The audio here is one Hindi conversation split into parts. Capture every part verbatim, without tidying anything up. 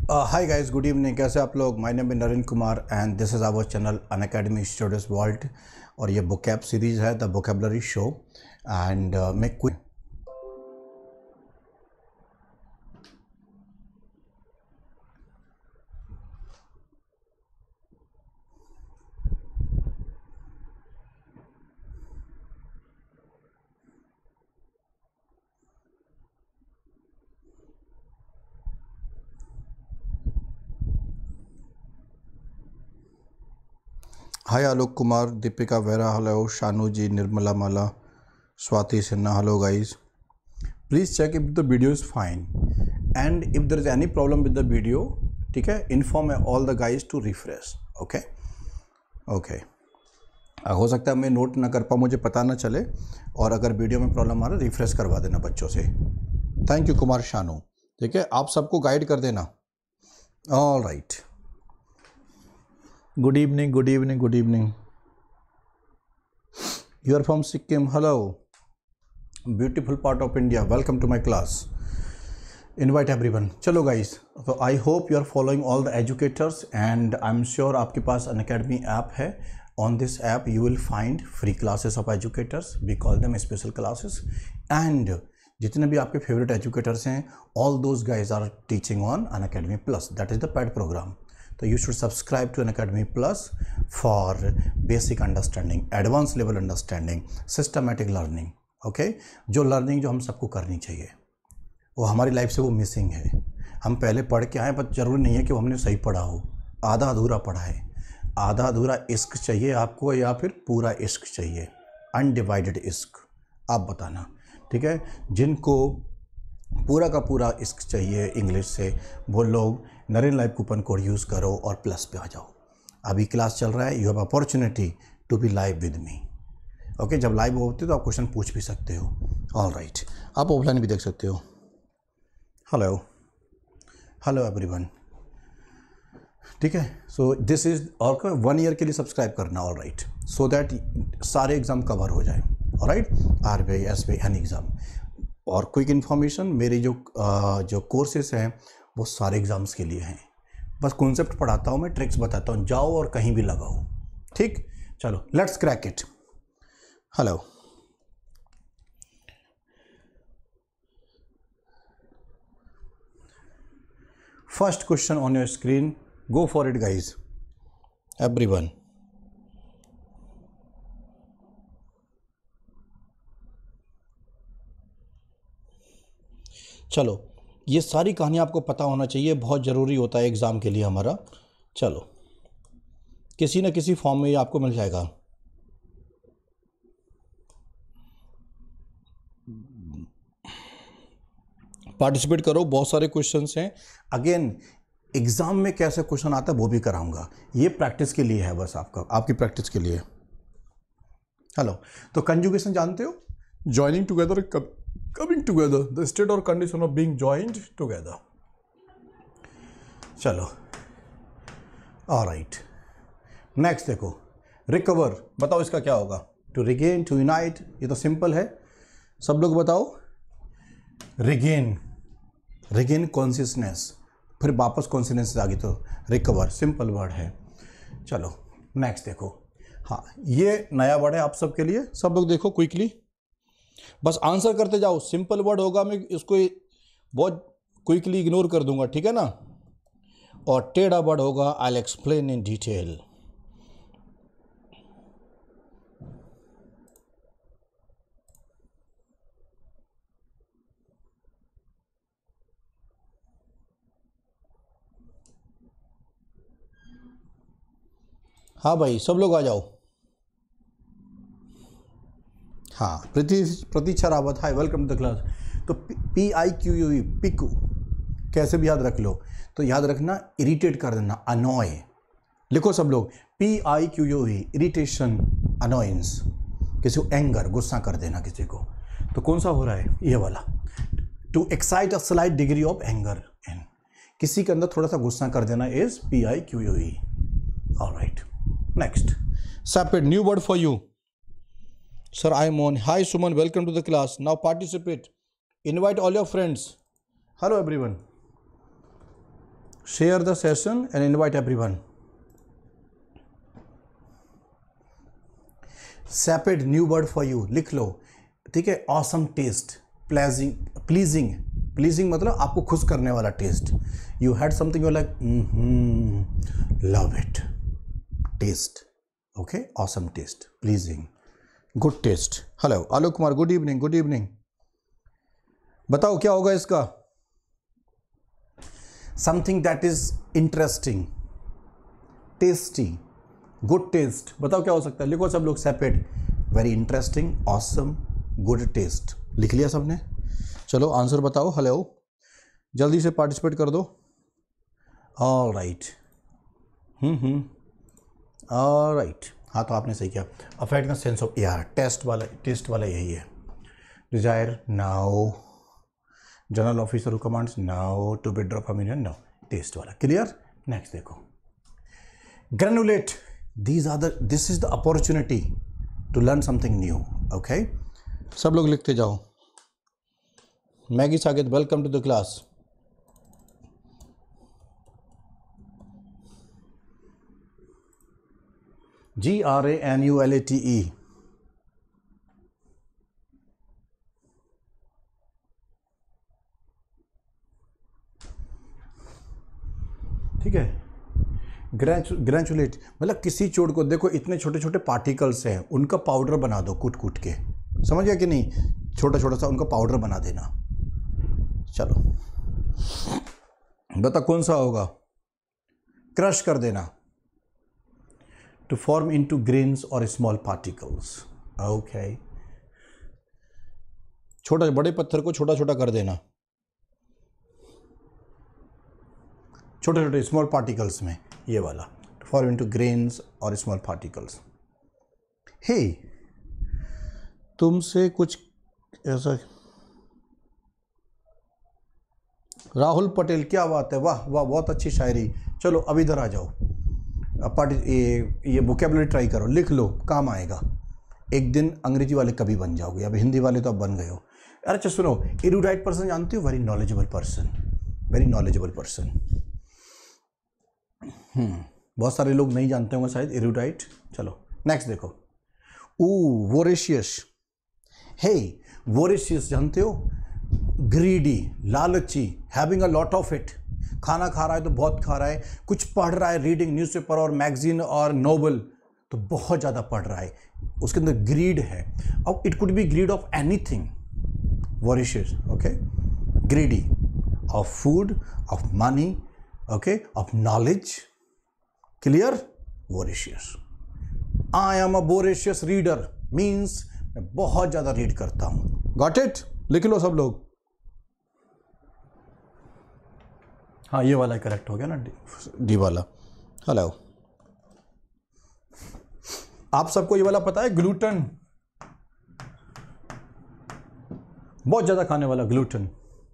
Hi guys, good evening. कैसे आप लोग? My name is Narendra Kumar and this is our channel Unacademy students world और ये बुकैब सीरीज़ है, द वोकैबुलरी शो। एंड मैं कुछ hi Alok Kumar, Deepika Vera, hello Shanu ji, Nirmala Mala, Swati Sinha, hello guys. Please check if the video is fine and if there is any problem with the video, ठीक है, inform all the guys to refresh. Okay okay हो सकता है मैं नोट ना कर पाऊँ, मुझे पता ना चले, और अगर वीडियो में प्रॉब्लम आ रहा है रिफ्रेश करवा देना बच्चों से। थैंक यू कुमार शानू, ठीक है, आप सबको गाइड कर देना। All right, good evening, good evening, good evening. You are from Sikkim, hello, beautiful part of India, welcome to my class, invite everyone. चलो guys, so I hope you are following all the educators and I'm sure आपके पास Unacademy app है. On this app you will find free classes of educators, we call them special classes, and जितने भी आपके favorite educators हैं, all those guys are teaching on Unacademy Plus, that is the paid program. So you should subscribe to Unacademy Plus for basic understanding, advanced level understanding, systematic learning. Okay? जो learning जो हम सबको करनी चाहिए, वो हमारी लाइफ से वो मिसिंग है। हम पहले पढ़ के आए, पर जरूरी नहीं है कि वो हमने सही पढ़ा हो, आधा अधूरा पढ़ा है। आधा अधूरा इश्क चाहिए आपको या फिर पूरा इश्क चाहिए? अनडिवाइडेड इश्क, आप बताना, ठीक है। जिनको पूरा का पूरा इश्क चाहिए इंग्लिश से, वो लोग Narendra live coupon code use करो और प्लस पे आ जाओ। अभी क्लास चल रहा है, you have opportunity to be live with me. Okay, जब लाइव होते तो आप क्वेश्चन पूछ भी सकते हो। ऑल राइट, आप ऑफलाइन भी देख सकते हो। हेलो हेलो एवरीवन, ठीक है। सो दिस इज और वन ईयर के लिए सब्सक्राइब करना, ऑल राइट, सो दैट सारे एग्ज़ाम कवर हो जाए। All right, R B I, S B I, any exam. और क्विक इन्फॉर्मेशन, मेरी जो आ, जो कोर्सेस हैं वो सारे एग्ज़ाम्स के लिए हैं। बस कॉन्सेप्ट पढ़ाता हूँ मैं, ट्रिक्स बताता हूँ, जाओ और कहीं भी लगाओ। ठीक, चलो let's crack it. Hello, first question on your screen, go for it guys everyone. चलो, ये सारी कहानी आपको पता होना चाहिए, बहुत ज़रूरी होता है एग्ज़ाम के लिए हमारा। चलो, किसी न किसी फॉर्म में ये आपको मिल जाएगा। पार्टिसिपेट करो, बहुत सारे क्वेश्चंस हैं। अगेन एग्ज़ाम में कैसे क्वेश्चन आता है वो भी कराऊंगा, ये प्रैक्टिस के लिए है, बस आपका, आपकी प्रैक्टिस के लिए। हेलो, तो कंजुगेशन जानते हो? Joining together, coming together, the state or condition of being joined together. चलो, alright, नेक्स्ट देखो, रिकवर, बताओ इसका क्या होगा? टू रिगेन, टू यूनाइट, ये तो सिंपल है, सब लोग बताओ। रिगेन, रिगेन कॉन्शियसनेस, फिर वापस कॉन्शियसनेस आ गई तो रिकवर, सिंपल वर्ड है। चलो नेक्स्ट देखो, हाँ ये नया वर्ड है आप सबके लिए, सब लोग देखो क्विकली, बस आंसर करते जाओ। सिंपल वर्ड होगा, मैं इसको बहुत क्विकली इग्नोर कर दूंगा, ठीक है ना। और टेढ़ा वर्ड होगा, I will explain in detail. हाँ भाई, सब लोग आ जाओ। हाँ, प्रति Pratiksha Rawat, hi, welcome to the class. तो P I Q U E, pique, कैसे भी याद रख लो, तो याद रखना इरिटेट कर देना, अनॉय लिखो सब लोग, P I Q U E, irritation, annoyance, किसी को एंगर, गुस्सा कर देना किसी को। तो कौन सा हो रहा है? ये वाला, to excite a slight degree of anger in, किसी के अंदर थोड़ा सा गुस्सा कर देना is P I Q U E. Alright, next, sapid, new word for you. Sir, I am on. Hi Suman, welcome to the class. Now participate. Invite all your friends. Hello everyone. share the session and invite everyone. Sapid new word for you, लिख लो, ठीक है. Awesome taste, pleasing, pleasing, pleasing मतलब आपको खुश करने वाला taste. You had something you're like, mm-hmm, love it. Taste, okay, awesome taste, pleasing, good taste. Hello, Alok Kumar, good evening, good evening. बताओ क्या होगा इसका? Something that is interesting, tasty, good taste. बताओ क्या हो सकता है? लिखो सब लोग. Sapid, very interesting, awesome, good taste. लिख लिया सबने? चलो आंसर बताओ. हेलो, जल्दी से पार्टिसिपेट कर दो. All right. Hmm hmm all right. हाँ तो आपने सही किया. अफेक्ट द सेंस ऑफ यार, टेस्ट वाला, टेस्ट वाला यही है. Desire, no. General officer who commands, no. To withdraw from union, no. Taste वाला. क्लियर? नेक्स्ट देखो. Granulate. These are the, this is the opportunity to learn something new. Okay? सब लोग लिखते जाओ. Maggie Saket, welcome to the class. G R A N U L A T E. ठीक है. ग्रेजुलेट मतलब किसी चोट को, देखो इतने छोटे छोटे पार्टिकल्स हैं, उनका पाउडर बना दो कूट कूट के. समझ गया कि नहीं? छोटा छोटा सा उनका पाउडर बना देना. चलो बता कौन सा होगा? क्रश कर देना. टू फॉर्म इनटू ग्रेन्स और स्मॉल पार्टिकल्स. ओके. छोटा बड़े पत्थर को छोटा छोटा कर देना, छोटे छोटे स्मॉल पार्टिकल्स में. ये वाला फॉर्म इनटू ग्रेन्स और स्मॉल पार्टिकल्स. हे, तुमसे कुछ ऐसा. राहुल पटेल, क्या बात है, वाह वाह, बहुत अच्छी शायरी. चलो अब इधर आ जाओ. पार्टी ये, ये वोकैबुलरी ट्राई करो, लिख लो, काम आएगा. एक दिन अंग्रेजी वाले कभी बन जाओगे. अब हिंदी वाले तो अब बन गए हो. अरे अच्छा सुनो, एरुडाइट पर्सन जानते हो? Very knowledgeable person, very knowledgeable person. Hmm बहुत सारे लोग नहीं जानते होंगे शायद एरुडाइट. चलो नेक्स्ट देखो. ऊ वोरेशियस. हे, वोरेशियस जानते हो? ग्रीडी, लालची, having a lot of it. खाना खा रहा है तो बहुत खा रहा है. कुछ पढ़ रहा है, रीडिंग न्यूज़पेपर और मैगजीन और नोवेल, तो बहुत ज़्यादा पढ़ रहा है. उसके अंदर ग्रीड है. अब it could be greed of anything. Voracious, okay. Greedy of food, of money, okay, of knowledge. Clear? Voracious. I am a voracious reader means मैं बहुत ज्यादा रीड करता हूं. Got it? लिख लो सब लोग. हाँ ये वाला करेक्ट हो गया ना, डी, डी वाला. हेलो, आप सबको ये वाला पता है? ग्लूटन, बहुत ज्यादा खाने वाला ग्लूटन.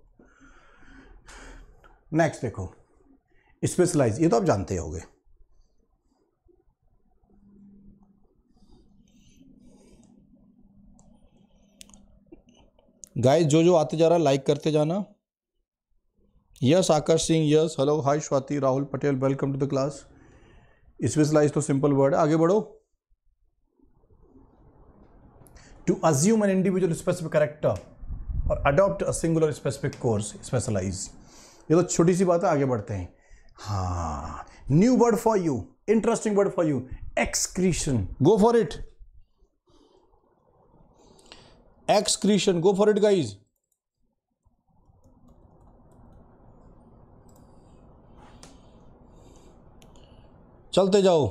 नेक्स्ट देखो. स्पेशलाइज, ये तो आप जानते होंगे. गाइस जो जो आते जा रहा है लाइक करते जाना. Yes Akash Singh, yes. Hello, hi Swati, Rahul Patel, welcome to the class. Specialize तो सिंपल वर्ड है. आगे बढ़ो. To assume an individual specific character और adopt a singular specific course. Specialize, ये तो छोटी सी बात है. आगे बढ़ते हैं. हाँ, new word for you, interesting word for you, excretion. Go for it. Excretion, go for it guys. चलते जाओ.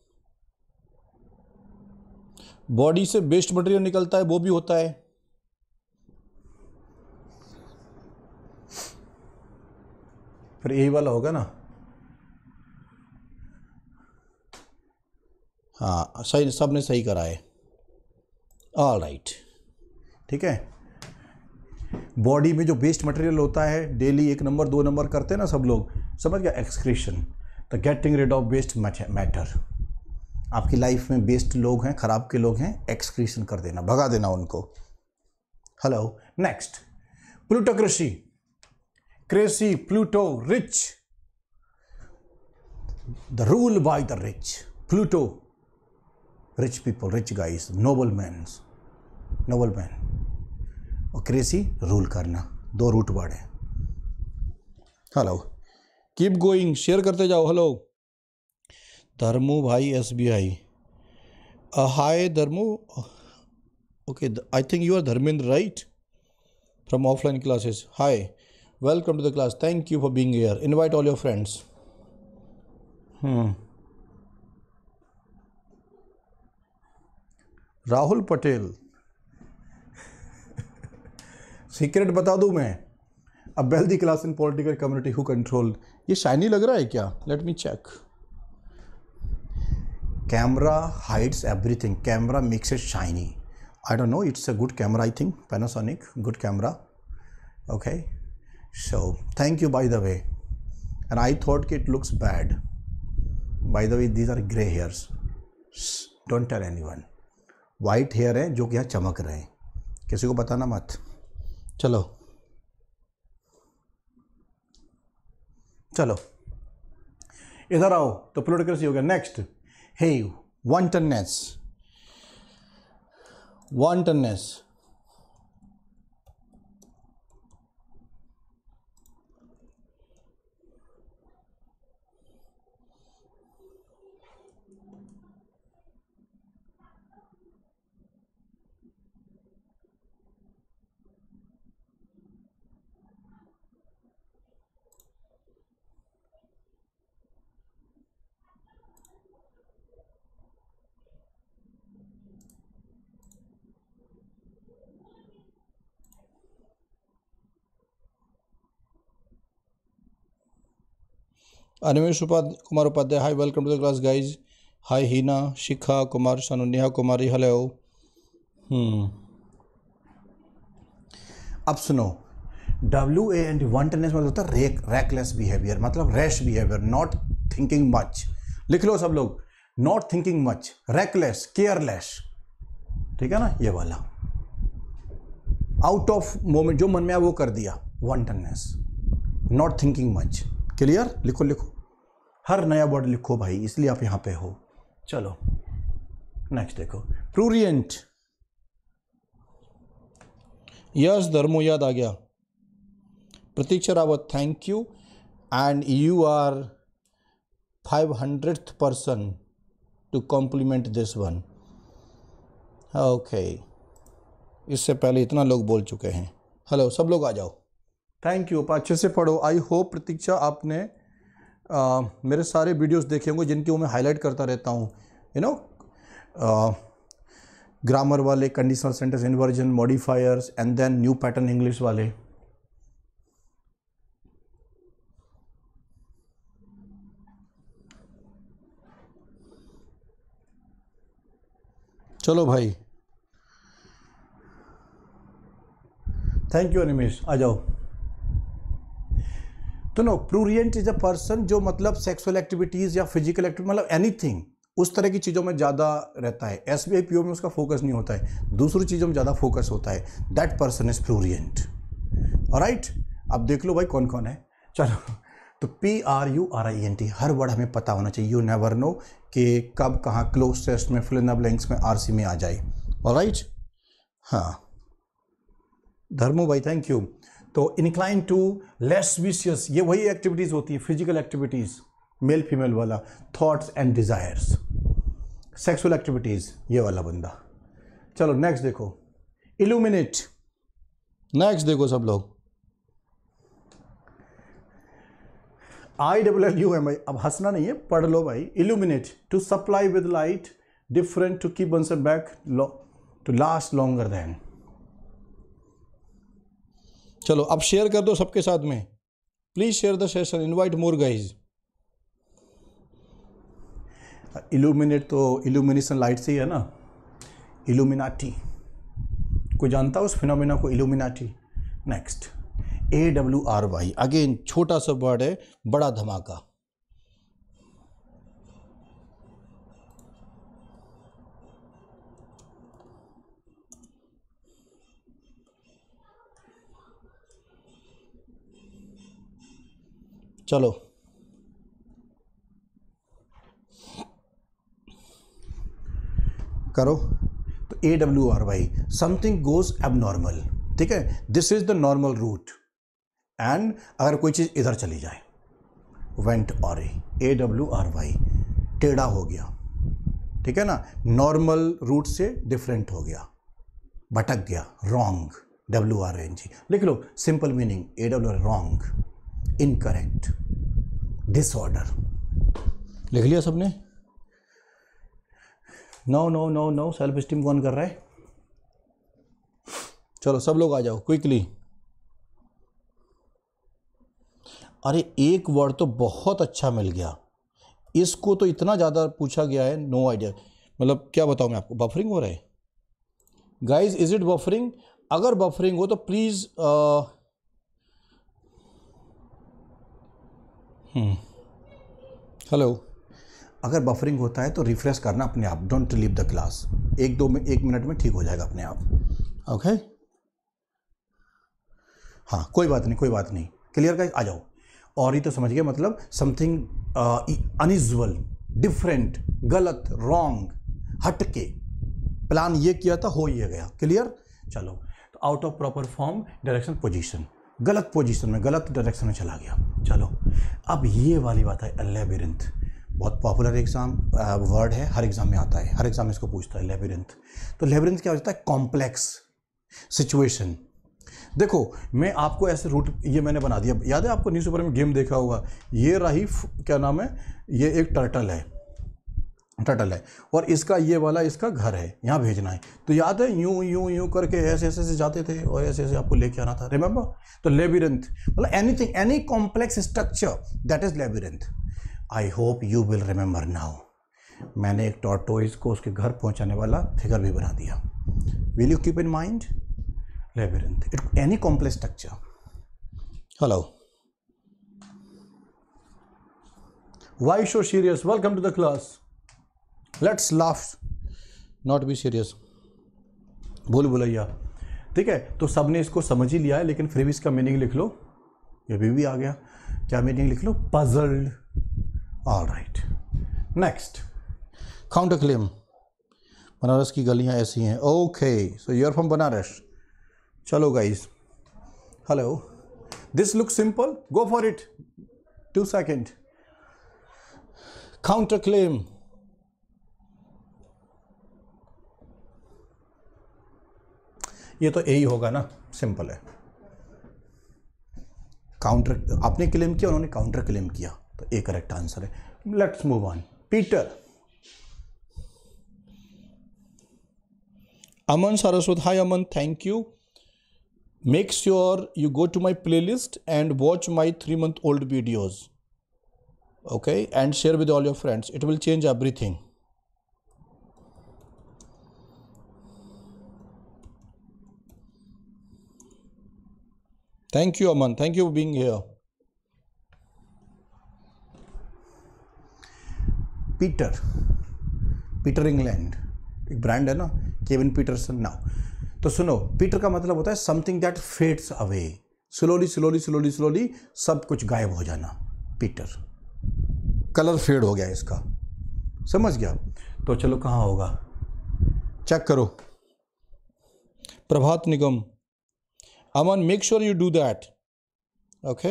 बॉडी से वेस्ट मटेरियल निकलता है, वो भी होता है. फिर यही वाला होगा ना. हाँ सही, सबने सही करा है. ऑल राइट, ठीक है. बॉडी में जो वेस्ट मटेरियल होता है, डेली एक नंबर दो नंबर करते हैं ना सब लोग, समझ गया? Excretion, the getting rid of waste matter. आपकी लाइफ में वेस्ट लोग हैं, खराब के लोग हैं, एक्सक्रीशन कर देना, भगा देना उनको. Hello, next. Plutocracy, cracy, pluto, rich, the rule by the rich, pluto, rich people, rich guys, noble man, noble man, और क्रेसी रूल करना, दो रूट वर्ड है। हेलो, कीप गोइंग, शेयर करते जाओ। हेलो धर्मू भाई, S B I, hi Dharmu, okay, I think you are Dharmendra, right, from offline classes. Hi, welcome to the class, thank you for being here, invite all your friends. Hmm Rahul Patel, secret बता दूं मैं, a wealthy class in political community who control, ये शाइनी लग रहा है क्या? Let me check. Camera hides everything, camera makes it shiny, I don't know, it's a good camera, I think Panasonic, good camera, okay, so thank you by the way, and I thought कि it looks bad, by the way these are grey hairs, don't tell anyone, white hair है जो कि यहाँ चमक रहे हैं, किसी को बताना मत। चलो चलो इधर आओ, तो पोलिटिकल हो गया। Next, hey wantonness, wantonness, Animesh Kumar Upadhyay, hi, welcome to the class guys. Hi Heena, Shikha Kumar, Shanu, Neha Kumari, hello. Hmm अब सुनो, डब्ल्यू ए एंड वांटनेस मतलब होता है रेक रैकलेस बिहेवियर, मतलब rash behaviour, not thinking much, लिख लो सब लोग, not thinking much, reckless, careless, ठीक है ना, ये वाला, आउट ऑफ मोमेंट, जो मन में आया वो कर दिया, wantonness, not thinking much, clear? लिखो लिखो, हर नया वर्ड लिखो भाई, इसलिए आप यहां पे हो। चलो नेक्स्ट देखो, प्रूरियंट, यस धर्मो, याद आ गया। Pratiksha Rawat, thank you, and you are five hundred person to compliment this one, okay, इससे पहले इतना लोग बोल चुके हैं। हेलो, सब लोग आ जाओ, थैंक यू, अच्छे से पढ़ो। आई होप प्रतीक्षा आपने आ, मेरे सारे वीडियोस देखे होंगे जिनकी वो मैं हाईलाइट करता रहता हूँ, यू नो, ग्रामर वाले, conditional sentence inversion, modifiers, and then new pattern English वाले। चलो भाई, थैंक यू अनिमेश, आ जाओ। तो no, prurient is a person जो मतलब सेक्सुअल एक्टिविटीज या फिजिकल एक्टिविटी, मतलब एनीथिंग, उस तरह की चीज़ों में ज़्यादा रहता है। S B I P O में उसका फोकस नहीं होता है, दूसरी चीज़ों में ज़्यादा फोकस होता है, that person is prurient, alright. अब देख लो भाई कौन कौन है, चलो, तो P R U R I E N, T word हमें पता होना चाहिए, यू नेवर नो कि कब कहाँ क्लोज टेस्ट में, फिल इन द ब्लैंक्स में, आर सी में आ जाए, ऑलराइट। हाँ धर्मो भाई, थैंक यू। तो इंक्लाइन टू लेस विशियस, ये वही एक्टिविटीज होती है, फिजिकल एक्टिविटीज, मेल फीमेल वाला, thoughts and desires, sexual activities, ये वाला बंदा। चलो नेक्स्ट देखो, इल्यूमिनेट, नेक्स्ट देखो सब लोग, I W L U M I, अब हंसना नहीं है, पढ़ लो भाई। Illuminate, to supply with light different, to keep one back, to last longer then. चलो अब शेयर कर दो सबके साथ में, please share the session, invite more guys. Illuminate तो इल्यूमिनेशन लाइट से ही है ना, इल्यूमिनाटी, कोई जानता है उस फिनोमिना को, Illuminati. Next, A W R Y, again छोटा सा वर्ड है, बड़ा धमाका। चलो करो, तो A W R Y, something goes abnormal, ठीक है, this is the normal route, and अगर कोई चीज़ इधर चली जाए, वेंट और ए डब्ल्यू आर वाई, टेढ़ा हो गया, ठीक है ना, नॉर्मल रूट से डिफरेंट हो गया, भटक गया, wrong, W R N G लिख लो, simple meaning A W R, wrong, incorrect, disorder. लिख लिया सबने? No no no no, self esteem कौन कर रहा है? चलो सब लोग आ जाओ क्विकली। अरे एक वर्ड तो बहुत अच्छा मिल गया, इसको तो इतना ज़्यादा पूछा गया है, नो आइडिया, मतलब क्या बताऊँ मैं आपको, बफरिंग हो रहा है गाइज, इज इट बफरिंग? अगर बफरिंग हो तो प्लीज हेलो, अगर बफरिंग होता है तो रिफ्रेश करना अपने आप, डोंट लीव द क्लास, एक दो में एक मिनट में ठीक हो जाएगा अपने आप, ओके okay? हाँ कोई बात नहीं, कोई बात नहीं, क्लियर गाइस, आ जाओ। और ही तो समझ गए, मतलब समथिंग अनयूजुअल, डिफरेंट, गलत, रॉन्ग, हटके, प्लान ये किया था, हो ये गया, क्लियर। चलो, तो out of proper form, direction, position, गलत पोजीशन में, गलत डायरेक्शन में चला गया। चलो अब ये वाली बात है, लेबिरिंथ, बहुत पॉपुलर एग्जाम वर्ड है, हर एग्जाम में आता है, हर एग्जाम में इसको पूछता है, लेबिरिंथ। तो लेबिरिंथ क्या होता है? Complex situation. देखो मैं आपको ऐसे रूट, ये मैंने बना दिया, याद है आपको न्यूज़पेपर में गेम देखा होगा, ये रही क्या नाम है, ये एक टर्टल है, टर्टल है, और इसका ये वाला इसका घर है, यहाँ भेजना है, तो याद है यूं यूं यूं करके ऐसे ऐसे से जाते थे और ऐसे ऐसे आपको लेके आना था, रिमेंबर? तो लेबिरिंथ मतलब anything, any complex structure, that is labyrinth. I hope you will remember now. मैंने एक टॉर्टोइज को उसके घर पहुंचाने वाला फिगर भी बना दिया, will you keep in mind? Labyrinth, it any complex structure. Hello, why so serious? Welcome to the class, let's laugh, not be serious. बोल भुलैया, ठीक है। तो सबने इसको समझ ही लिया है, लेकिन फिर भी इसका मीनिंग लिख लो, ये भी, भी आ गया, क्या मीनिंग लिख लो? Puzzled. All right, next, counter claim. Banaras की गलियां ऐसी हैं, okay, so you are from Banaras. चलो guys, hello, this look simple, go for it, two second. Counter claim, ये तो यही होगा ना, सिंपल है। काउंटर, आपने क्लेम किया, उन्होंने काउंटर क्लेम किया, तो ए करेक्ट आंसर है। Let's move on. Peter, Aman Saraswat, hi Aman, thank you. Make sure you go to my playlist and watch my three month old videos, okay, and share with all your friends, it will change everything. Thank you, Aman. Thank you for being here. Peter, Peter England एक ब्रांड है ना, केविन पीटरसन। नाउ तो सुनो, पीटर का मतलब होता है something that fades away, slowly slowly slowly slowly सब कुछ गायब हो जाना। पीटर, कलर फेड हो गया इसका, समझ गया? तो चलो कहाँ होगा, चेक करो। Prabhat Nigam, Aman, make sure you do that, okay.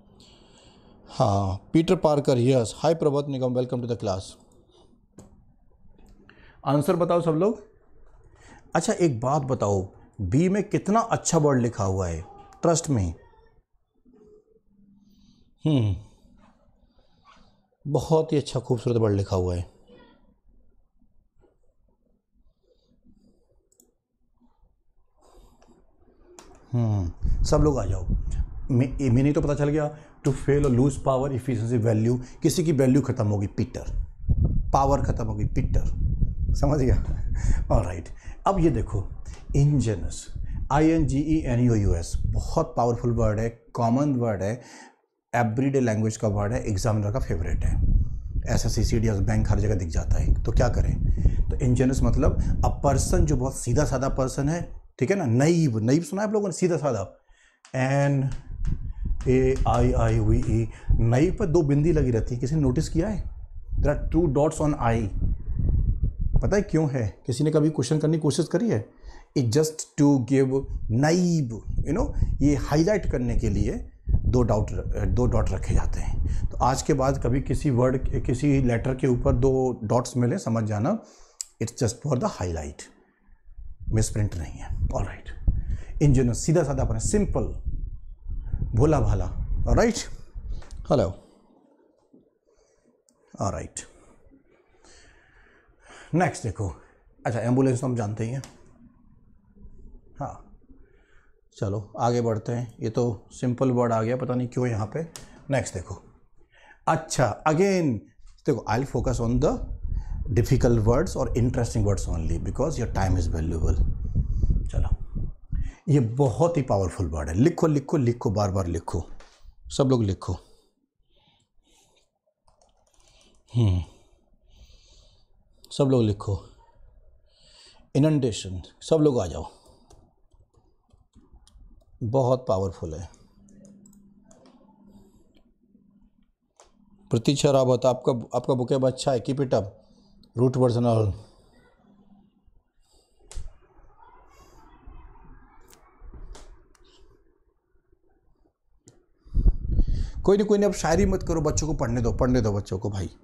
हाँ, Peter Parker, yes, hi Prabhat Nigam, welcome to the class. Answer बताओ सब लोग। अच्छा एक बात बताओ, बी में कितना अच्छा वर्ड लिखा हुआ है, ट्रस्ट में। हम्म बहुत ही अच्छा खूबसूरत वर्ड लिखा हुआ है। हम्म सब लोग आ जाओ। मीनिंग तो पता चल गया, टू फेल और लूज पावर, इफिशिएंसी, वैल्यू, किसी की वैल्यू खत्म होगी, पीटर, पावर खत्म होगी, पीटर, समझ गया? ऑलराइट, अब ये देखो, ingenuous, I N G E N U U S, बहुत पावरफुल वर्ड है, कॉमन वर्ड है, एवरीडे लैंग्वेज का वर्ड है, एग्जामिनर का फेवरेट है, S S C, C D S, bank हर जगह दिख जाता है। तो क्या करें? तो इंजेनस मतलब अ पर्सन जो बहुत सीधा साधा पर्सन है, ठीक है ना, नईव, नईव सुना है आप लोगों ने, सीधा साधा, N A I I V E, नईव पर दो बिंदी लगी रहती है, किसी ने नोटिस किया है? There are two dots on I, पता है क्यों है? किसी ने कभी क्वेश्चन करने की कोशिश करी है? इट जस्ट टू गिव नाइब, यू नो, ये हाईलाइट करने के लिए दो डॉट दो डॉट रखे जाते हैं। तो आज के बाद कभी किसी वर्ड, किसी लेटर के ऊपर दो डॉट्स मिले, समझ जाना it's just for the highlight, misprint नहीं है। ऑल राइट, इंजीनियर सीधा साधा अपना सिंपल भोला भाला। All right, hello. All right, next देखो। अच्छा, एम्बुलेंस तो हम जानते ही हैं। हाँ, चलो आगे बढ़ते हैं। ये तो सिंपल वर्ड आ गया, पता नहीं क्यों यहाँ पे। नेक्स्ट देखो। अच्छा, अगेन देखो, I will focus on the difficult words और interesting words only because your time is valuable. चलो, ये बहुत ही पावरफुल वर्ड है। लिखो लिखो लिखो, बार बार लिखो, सब लोग लिखो। हम्म सब लोग लिखो। इनंडेशन, सब लोग आ जाओ, बहुत पावरफुल है। प्रतीक्षा रावत, आपका आपका बुकेब अच्छा है, keep it up. Root words and all. कोई नहीं कोई नहीं, अब शायरी मत करो, बच्चों को पढ़ने दो, पढ़ने दो बच्चों को भाई,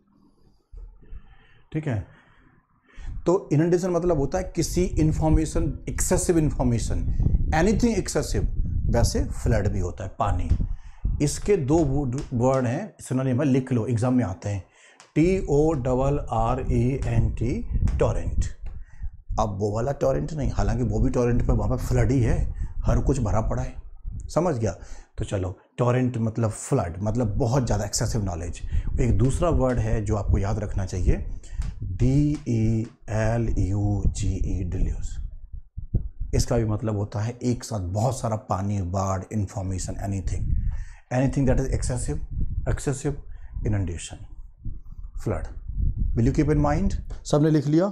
ठीक है। तो इनंडेशन मतलब होता है किसी information, excessive information, anything excessive. वैसे फ्लड भी होता है, पानी। इसके दो वर्ड हैं, सिनोनिम है, लिख लो, एग्जाम में आते हैं। T O double R E N T, torrent. अब वो वाला टॉरेंट नहीं, हालांकि वो भी टॉरेंट पे वहाँ पर फ्लड ही है, हर कुछ भरा पड़ा है, समझ गया। तो चलो, टॉरेंट मतलब फ्लड, मतलब बहुत ज़्यादा एक्सेसिव नॉलेज। एक दूसरा वर्ड है जो आपको याद रखना चाहिए, D E L U G E, deluge. इसका भी मतलब होता है एक साथ बहुत सारा पानी, बाढ़, information, anything anything that is excessive, excessive, inundation, flood. Will you keep in mind? सबने लिख लिया?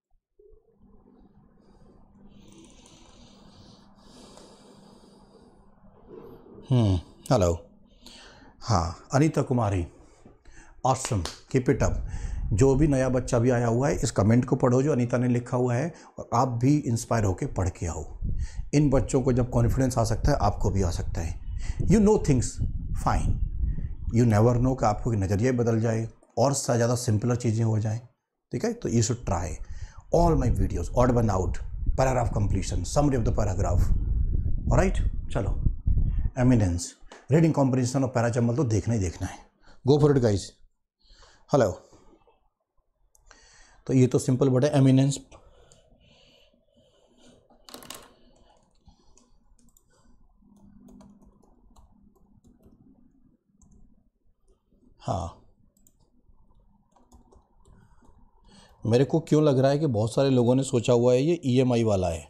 Hmm hello. हाँ, Anita Kumari, awesome, keep it up. जो भी नया बच्चा भी आया हुआ है, इस कमेंट को पढ़ो जो अनीता ने लिखा हुआ है, और आप भी इंस्पायर होकर पढ़ के आओ। इन बच्चों को जब कॉन्फिडेंस आ सकता है, आपको भी आ सकता है। You know things fine, you never know कि आपको नज़रिया बदल जाए और से ज़्यादा सिंपलर चीज़ें हो जाएं, ठीक है। तो you should try all my videos, odd one out, paragraph completion, summary of the paragraph. Alright, चलो। एमिनेंस, रीडिंग कॉम्प्रिहेंशन और पैराजम्बल तो देखना ही देखना है। Go for it guys. Hello. तो ये तो सिंपल वर्ड है, एमिनेंस। हाँ, मेरे को क्यों लग रहा है कि बहुत सारे लोगों ने सोचा हुआ है ये ई एम आई वाला है।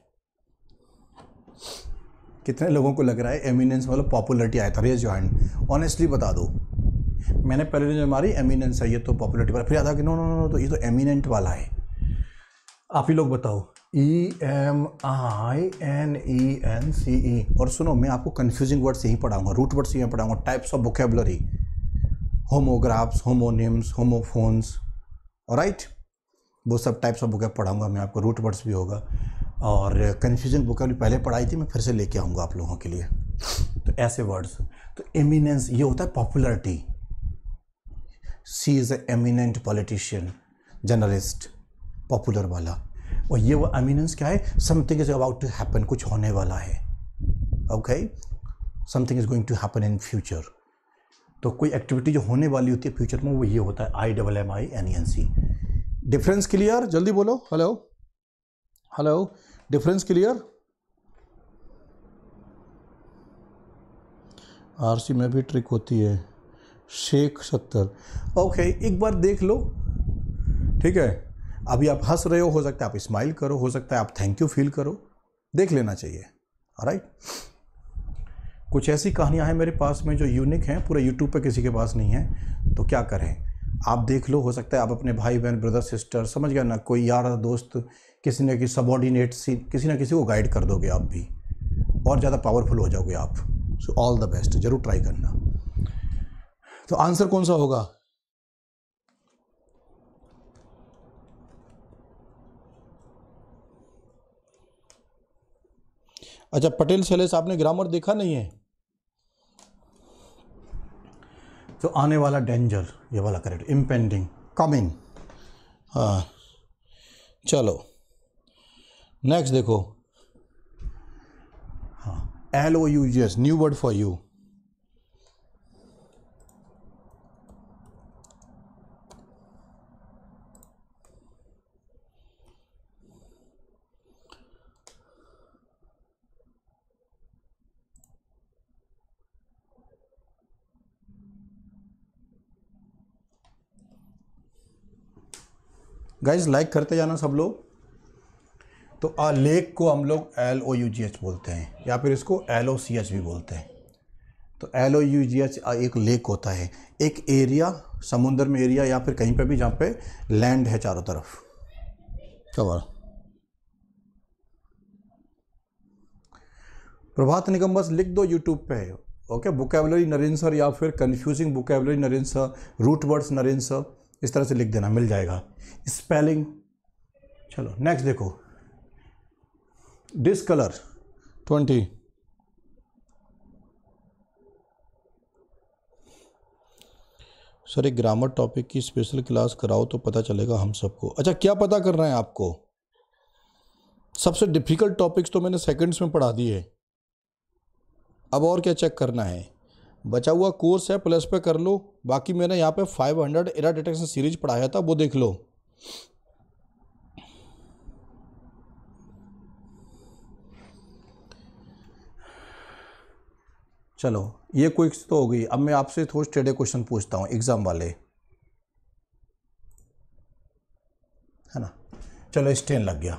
कितने लोगों को लग रहा है एमिनेंस मतलब पॉपुलरिटी आया था? रेज योर हैंड, ऑनेस्टली बता दो। मैंने पहले जो हमारी एमिनेंस है, ये तो पॉपुलरिटी वाला, फिर याद आ कि नो नो नो, तो ये तो एमिनेंट वाला है। आप ही लोग बताओ। E M I N E N C E. और सुनो, मैं आपको कन्फ्यूजिंग वर्ड्स यहीं पढ़ाऊंगा, रूट वर्ड्स यहीं पढ़ाऊंगा, types of vocabulary, homographs, homonyms, homophones, alright, वो सब टाइप्स ऑफ वोकेब पढ़ाऊंगा मैं आपको, रूट वर्ड्स भी होगा। और कन्फ्यूजिंग वोकेबुलरी पहले पढ़ाई थी, मैं फिर से लेके आऊँगा आप लोगों के लिए। तो ऐसे वर्ड्स, तो एमिनेंस ये होता है popularity. She is a eminent politician, journalist, popular वाला। और ये वो एमिनेंस क्या है? Something is about to happen, कुछ होने वाला है, okay, something is going to happen in future. तो कोई एक्टिविटी जो होने वाली होती है फ्यूचर में, वो ये होता है I double M I N E N C. Difference clear? जल्दी बोलो। Hello hello, difference clear? RC में भी ट्रिक होती है। शेख सत्तर, ओके, एक बार देख लो, ठीक है। अभी आप हंस रहे हो हो सकता है आप स्माइल करो, हो सकता है आप थैंक यू फील करो, देख लेना चाहिए। ऑलराइट, कुछ ऐसी कहानियां हैं मेरे पास में जो यूनिक हैं, पूरे यूट्यूब पे किसी के पास नहीं है, तो क्या करें, आप देख लो। हो सकता है आप अपने भाई बहन, ब्रदर सिस्टर, समझ गया ना, कोई यार दोस्त, किसी न किसी सबॉर्डिनेट, किसी न किसी को गाइड कर दोगे आप भी, और ज़्यादा पावरफुल हो जाओगे आप। सो ऑल द बेस्ट, जरूर ट्राई करना। तो आंसर कौन सा होगा? अच्छा, पटेल शैलेश आपने ग्रामर देखा नहीं है? तो आने वाला डेंजर, ये वाला करेक्ट, इम्पेंडिंग, कमिंग। हाँ चलो नेक्स्ट देखो। हाँ, L O U G S, new word for you. Guys like करते जाना सब लोग। तो आ लेक को हम लोग L O U G H बोलते हैं, या फिर इसको एल ओ सी एच भी बोलते हैं। तो L O U G H एक लेक होता है, एक एरिया, समुद्र में एरिया या फिर कहीं पे भी जहाँ पे लैंड है चारों तरफ। कवर प्रभात निगम बस लिख दो यूट्यूब पे। ओके, वोकैबुलरी नरेंद्र सर या फिर confusing vocabulary Narendra sir, root words Narendra sir, इस तरह से लिख देना, मिल जाएगा। स्पेलिंग। चलो नेक्स्ट देखो, डिसकलर ट्वेंटी। सर एक ग्रामर टॉपिक की स्पेशल क्लास कराओ तो पता चलेगा हम सबको। अच्छा, क्या पता कर रहे हैं आपको? सबसे डिफिकल्ट टॉपिक्स तो मैंने सेकंड्स में पढ़ा दिए, अब और क्या चेक करना है? बचा हुआ कोर्स है प्लस पे कर लो, बाकी मैंने यहाँ पे five hundred error detection series पढ़ाया था, वो देख लो। चलो ये क्विक्स तो हो गई। अब मैं आपसे थोड़े टेढ़े क्वेश्चन पूछता हूँ एग्जाम वाले, है ना। चलो स्टेन लग गया।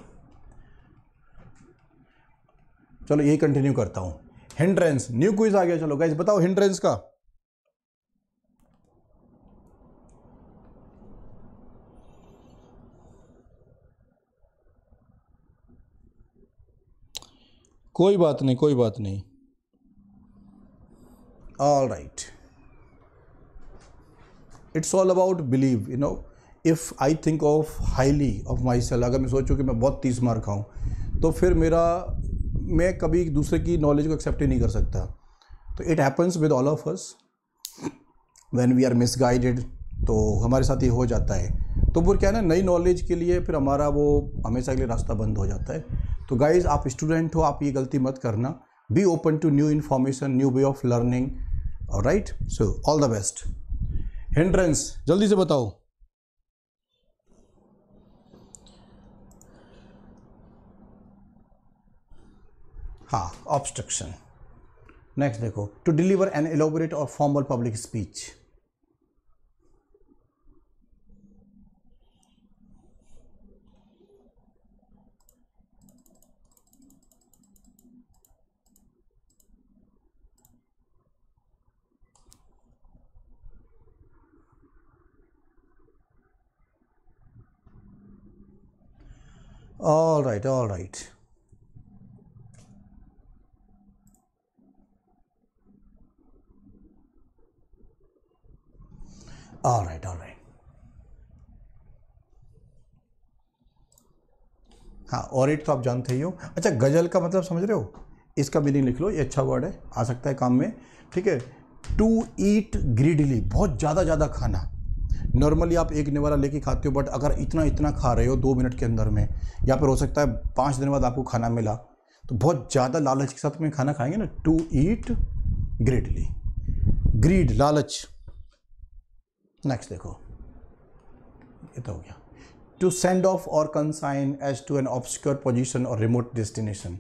चलो यही कंटिन्यू करता हूँ। हिंड्रेंस, न्यू क्विज आ गया। चलो गाइस बताओ हिंड्रेंस का। कोई बात नहीं, कोई बात नहीं। All right, it's all about believe, you know. If I think of highly of myself, अगर मैं सोचूं कि मैं बहुत तीस मार खाऊं, तो फिर मेरा मैं कभी दूसरे की नॉलेज को एक्सेप्ट ही नहीं कर सकता। तो it happens with all of us when we are misguided, तो हमारे साथ ये हो जाता है। तो वो क्या है ना, नई नॉलेज के लिए फिर हमारा वो हमेशा के लिए रास्ता बंद हो जाता है। तो गाइज आप स्टूडेंट हो, आप ये गलती मत करना। Be open to new information, new way of learning. Alright, so all the best. Hindrance जल्दी से बताओ। हाँ, ऑब्स्ट्रक्शन। नेक्स्ट देखो, टू डिलीवर एन एलोबरेट और formal public speech. All right, all right. All right, all right. हाँ, और इट तो आप जानते ही हो। अच्छा, गजल का मतलब समझ रहे हो? इसका मीनिंग लिख लो, ये अच्छा वर्ड है, आ सकता है काम में। ठीक है, टू ईट ग्रीडली, बहुत ज़्यादा ज़्यादा खाना। नॉर्मली आप एक निवाला लेके खाते हो, बट अगर इतना इतना खा रहे हो दो मिनट के अंदर में, या फिर हो सकता है पाँच दिन बाद आपको खाना मिला, तो बहुत ज़्यादा लालच के साथ में खाना खाएंगे ना। टू ईट ग्रीडली, ग्रीड लालच। नेक्स्ट देखो, ये तो हो गया। टू सेंड ऑफ और consign as to an obscure position और रिमोट डेस्टिनेशन।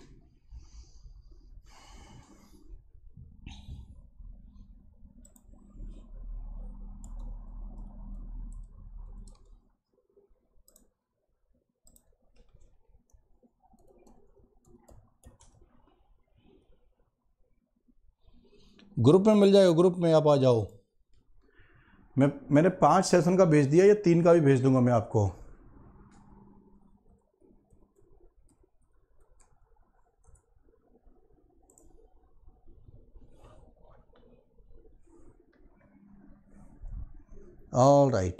ग्रुप में मिल जाएगा, ग्रुप में आप आ जाओ। मैं मैंने पांच सेशन का भेज दिया, या तीन का भी भेज दूंगा मैं आपको। ऑल राइट,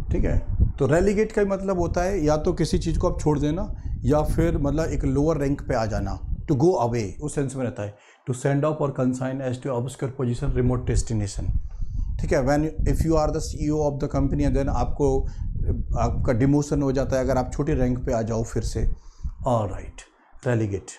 ठीक है। तो रेलीगेट का मतलब होता है या तो किसी चीज़ को आप छोड़ देना या फिर मतलब एक लोअर रैंक पे आ जाना, टू गो अवे उस सेंस में रहता है। टू सेंड ऑफ और consign as to obscure position remote destination, ठीक है। When if you are the CEO of the company then आपको आपका डिमोशन हो जाता है अगर आप छोटे रैंक पे आ जाओ फिर से। Alright, relegate.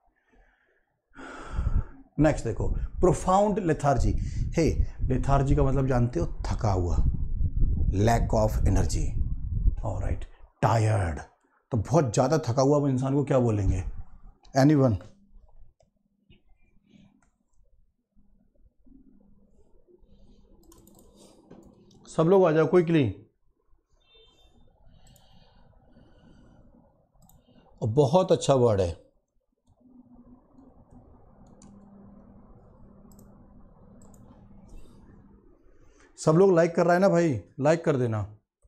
नेक्स्ट देखो, प्रोफाउंड लेथार्जी। हे, लेथार्जी का मतलब जानते हो, थका हुआ, lack of energy. Alright, tired, तो बहुत ज़्यादा थका हुआ इंसान को क्या बोलेंगे? एनीवन? सब लोग आ जाओ क्विकली। बहुत अच्छा वर्ड है। सब लोग लाइक कर रहा है ना भाई? लाइक कर देना।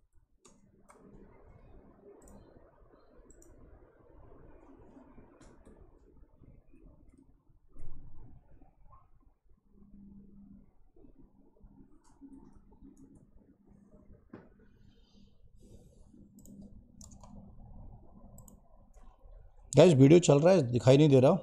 गाइस वीडियो चल रहा है, दिखाई नहीं दे रहा।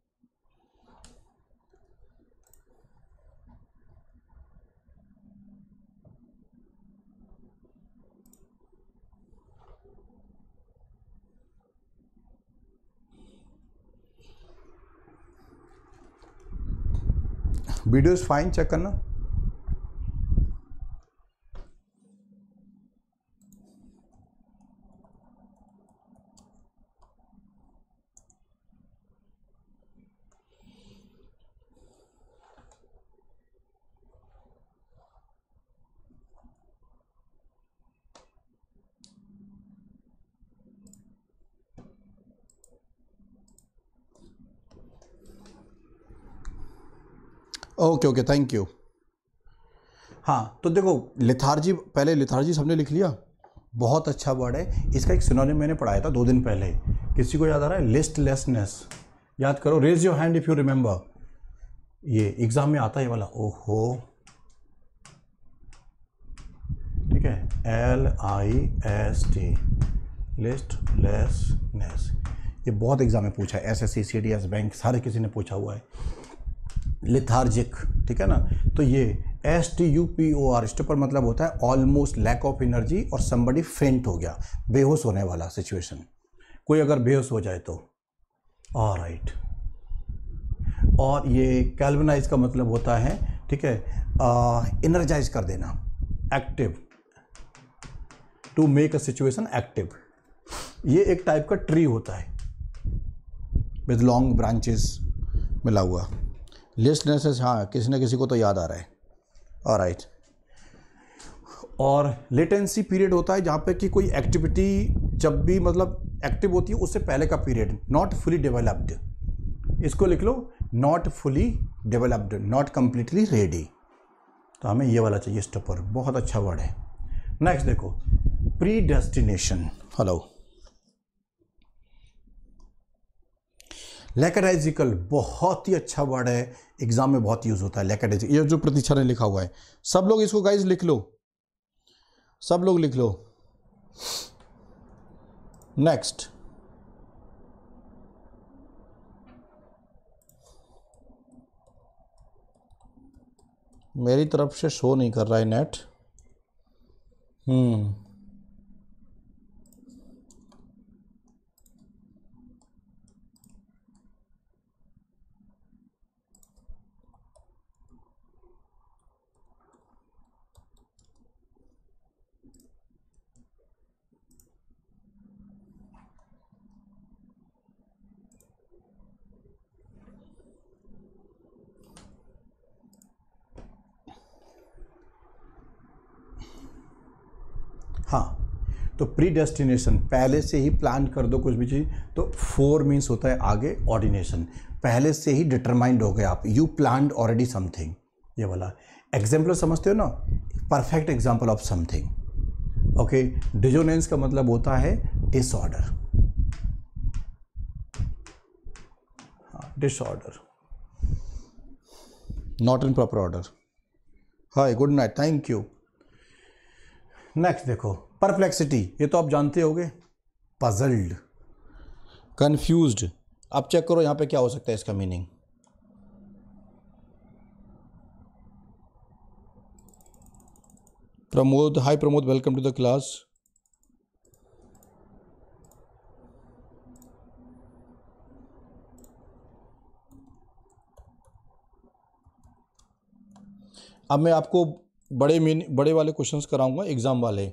वीडियो इज फाइन, चेक करना। Okay okay, thank you. हाँ तो देखो, लेथार्जी, पहले लेथार्जी सबने लिख लिया, बहुत अच्छा वर्ड है। इसका एक सिनोनिम मैंने पढ़ाया था दो दिन पहले, किसी को याद आ रहा है? लिस्टलेसनेस। याद करो, raise your hand if you remember. ये एग्जाम में आता है ये वाला। ओहो, ठीक है, L I S T, listlessness. ये बहुत एग्जाम में पूछा है, S S C, C D S, bank, सारे किसी ने पूछा हुआ है। लिथार्जिक, ठीक है ना। तो ये S T U P O R, इसके पर मतलब होता है ऑलमोस्ट लैक ऑफ एनर्जी और समबडी फेंट हो गया, बेहोश होने वाला सिचुएशन। कोई अगर बेहोश हो जाए तो। ऑलराइट, और ये कैल्विनाइज का मतलब होता है, ठीक है, एनर्जाइज कर देना, active, to make a situation active. ये एक टाइप का ट्री होता है विद लॉन्ग ब्रांचेस मिला हुआ। लिस्टनेस, हाँ किसी न किसी को तो याद आ रहा है। ऑलराइट, और लेटेंसी पीरियड होता है जहाँ पे कि कोई एक्टिविटी जब भी मतलब एक्टिव होती है उससे पहले का पीरियड, नॉट फुली डेवलप्ड। इसको लिख लो, not fully developed, not completely ready. तो हमें ये वाला चाहिए स्टॉपर, बहुत अच्छा वर्ड है। नेक्स्ट देखो, प्री डेस्टिनेशन। हेलो, लैकेडाइजिकल, बहुत ही अच्छा वर्ड है, एग्जाम में बहुत यूज होता है लैकेडाइजिकल। ये जो प्रतीक्षा ने लिखा हुआ है, सब लोग इसको गाइज लिख लो, सब लोग लिख लो। नेक्स्ट, मेरी तरफ से शो नहीं कर रहा है नेट। हम्म हाँ, तो प्री डेस्टिनेशन, पहले से ही प्लान कर दो कुछ भी चीज़। तो फोर मीन्स होता है आगे ऑर्डिनेशन, पहले से ही डिटरमाइंड हो गए आप, यू प्लान्ड ऑलरेडी समथिंग। ये वाला एग्जाम्पल समझते हो ना, perfect example of something. Okay, dissonance का मतलब होता है disorder, disorder, not in proper order. Hi, good night, thank you. Next देखो, परप्लेक्सिटी, ये तो आप जानते होगे, पजल्ड, कंफ्यूज्ड। आप चेक करो यहाँ पे क्या हो सकता है इसका meaning. Pramod, hi Pramod, welcome to the class. अब मैं आपको बड़े मीन बड़े वाले क्वेश्चंस कराऊंगा, एग्जाम वाले।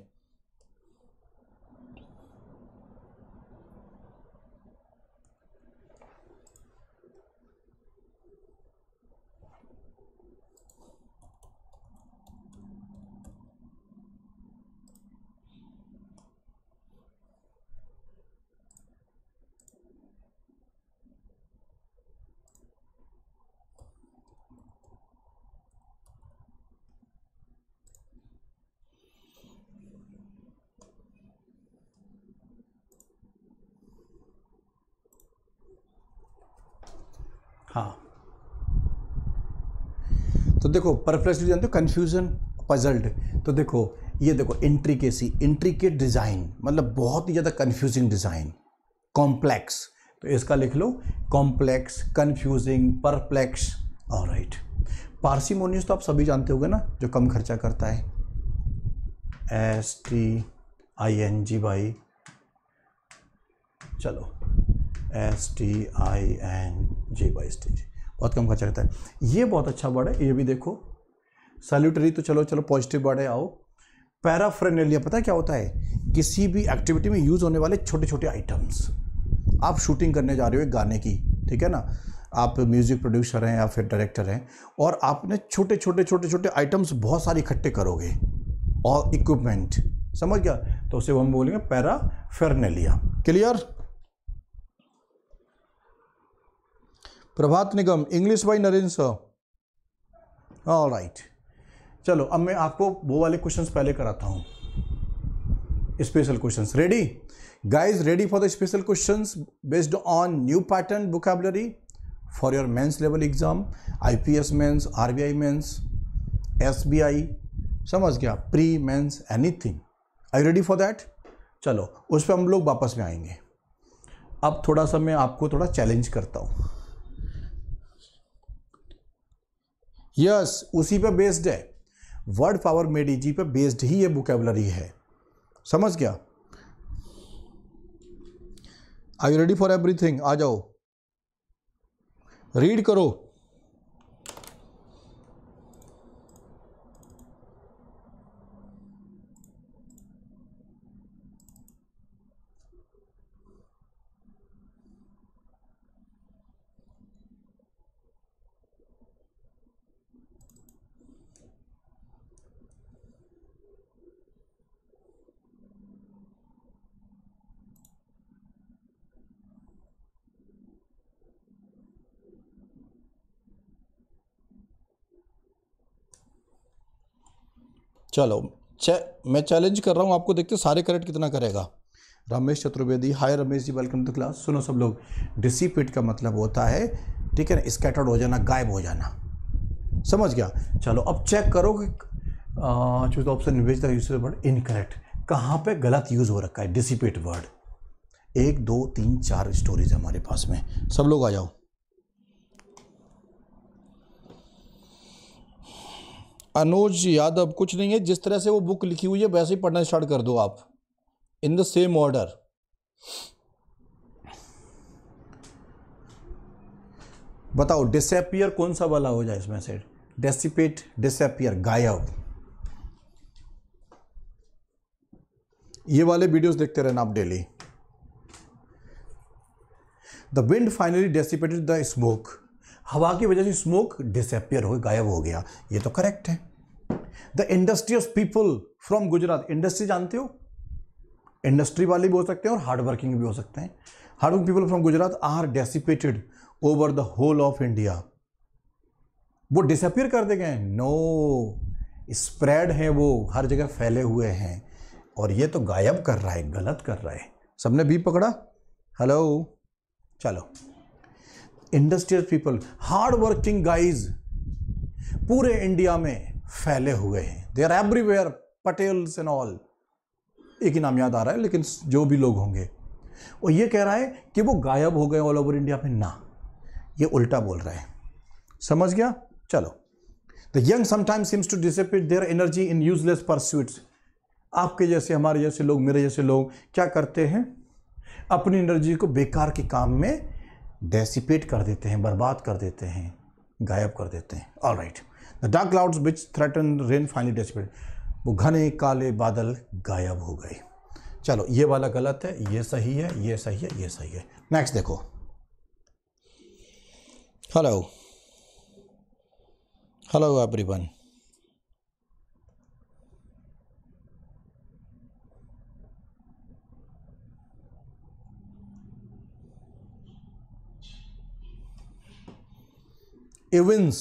हाँ, तो देखो परप्लेक्सिटी जानते हो, कंफ्यूजन, पजल्ड। तो देखो ये देखो, इंट्रिकेसी, इंट्रिकेट डिज़ाइन, मतलब बहुत ही ज़्यादा कंफ्यूजिंग डिज़ाइन। कॉम्प्लेक्स, तो इसका लिख लो complex, confusing, perplex. Alright. Parsimonious तो आप सभी जानते होगे ना, जो कम खर्चा करता है, S T I N G Y, चलो S T I N G Y stage, बहुत कम खर्चा करता है। ये बहुत अच्छा वर्ड है, ये भी देखो। सैल्यूटरी तो चलो चलो पॉजिटिव वर्ड है। आओ, पैराफेरनेलिया, पता है क्या होता है? किसी भी एक्टिविटी में यूज होने वाले छोटे छोटे आइटम्स। आप शूटिंग करने जा रहे हो एक गाने की, ठीक है ना, आप म्यूजिक प्रोड्यूसर हैं या फिर डायरेक्टर हैं, और आपने छोटे छोटे छोटे छोटे आइटम्स बहुत सारे इकट्ठे करोगे, और इक्विपमेंट, समझ गया, तो उसे हम बोलेंगे paraphernalia. Clear? Prabhat Nigam, English by Narendra sir. All right, चलो अब मैं आपको वो वाले क्वेश्चंस पहले कराता हूँ, special questions. Ready guys, ready for the special questions based on new pattern vocabulary for your mains level exam, IPS mains, RBI mains, SBI, समझ गया, pre mains, anything. Are you ready for that? चलो उस पर हम लोग वापस में आएंगे। अब थोड़ा सा मैं आपको थोड़ा चैलेंज करता हूँ। यस yes, उसी पे बेस्ड है, वर्ड पावर मेडी जी पे बेस्ड ही ये वोकैबुलरी है, समझ गया? Are you ready for everything? आ जाओ, रीड करो। चलो चे, मैं चैलेंज कर रहा हूँ आपको, देखते सारे करेक्ट कितना करेगा। Ramesh Chaturvedi, hi Ramesh ji, welcome to class. सुनो सब लोग, डिसिपेट का मतलब होता है, ठीक है ना, स्कैटर्ड हो जाना, गायब हो जाना, समझ गया? चलो अब चेक करो कि choose the option which the use word incorrect, कहाँ पे गलत यूज हो रखा है डिसिपेट वर्ड। एक दो तीन चार स्टोरीज हमारे पास में, सब लोग आ जाओ। अनुज यादव, कुछ नहीं है, जिस तरह से वो बुक लिखी हुई है वैसे ही पढ़ना स्टार्ट कर दो आप, इन द सेम ऑर्डर। बताओ डिसअपियर कौन सा वाला हो जाए इसमें से? डेसिपेट, डिसअपियर, गायब। ये वाले वीडियोस देखते रहना आप daily. The wind finally dissipated the smoke, हवा की वजह से स्मोक डिसअपियर हो, गायब हो गया, ये तो करेक्ट है। The industrious people from Gujarat, industry जानते हो, इंडस्ट्री वाले भी हो सकते हैं और हार्ड वर्किंग भी हो सकते हैं। Hard working people from Gujarat are dissipated over the whole of India, वो डिसअपियर कर दे गए? नो, स्प्रेड है, वो हर जगह फैले हुए हैं, और ये तो गायब कर रहा है, गलत कर रहा है। सबने भी पकड़ा? हेलो, चलो। Industrial people, hard working guys पूरे इंडिया में फैले हुए हैं, they are everywhere, Patels and all, एक ही नाम याद आ रहा है, लेकिन जो भी लोग होंगे, वो ये कह रहा है कि वो गायब हो गए ऑल ओवर इंडिया में। ना, ये उल्टा बोल रहा है। समझ गया? चलो, the young sometimes seems to dissipate their energy in useless pursuits. आपके जैसे, हमारे जैसे लोग, मेरे जैसे लोग क्या करते हैं? अपनी एनर्जी को बेकार के काम में डेसिपेट कर देते हैं, बर्बाद कर देते हैं, गायब कर देते हैं। All right, the dark clouds which threaten rain finally dissipate. वो घने काले बादल गायब हो गए। चलो, ये वाला गलत है, ये सही है, ये सही है, ये सही है। नेक्स्ट देखो, hello hello everyone. Events.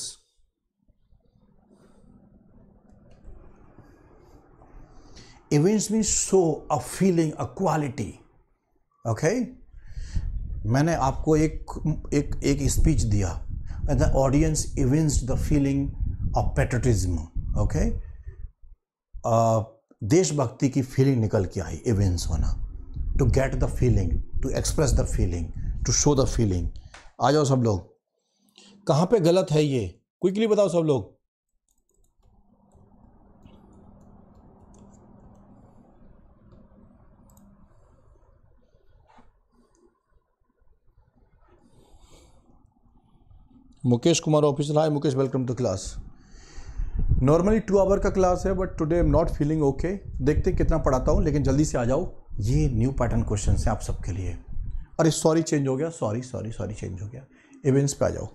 Events means show a feeling, a quality. Okay? मैंने आपको एक एक एक स्पीच दिया, and the audience evinced the feeling of patriotism. Okay? uh, देशभक्ति की फीलिंग निकल के आई, evince होना, to get the feeling, to express the feeling, to show the feeling. आ जाओ सब लोग, कहाँ पे गलत है ये क्विकली बताओ सब लोग। Mukesh Kumar officer, hi Mukesh, welcome to class. Normally two hour का क्लास है, but today I am not feeling okay. देखते कितना पढ़ाता हूँ, लेकिन जल्दी से आ जाओ। ये न्यू पैटर्न क्वेश्चन है आप सबके लिए। अरे सॉरी, चेंज हो गया, सॉरी सॉरी सॉरी चेंज हो गया। इवेंट्स पे आ जाओ,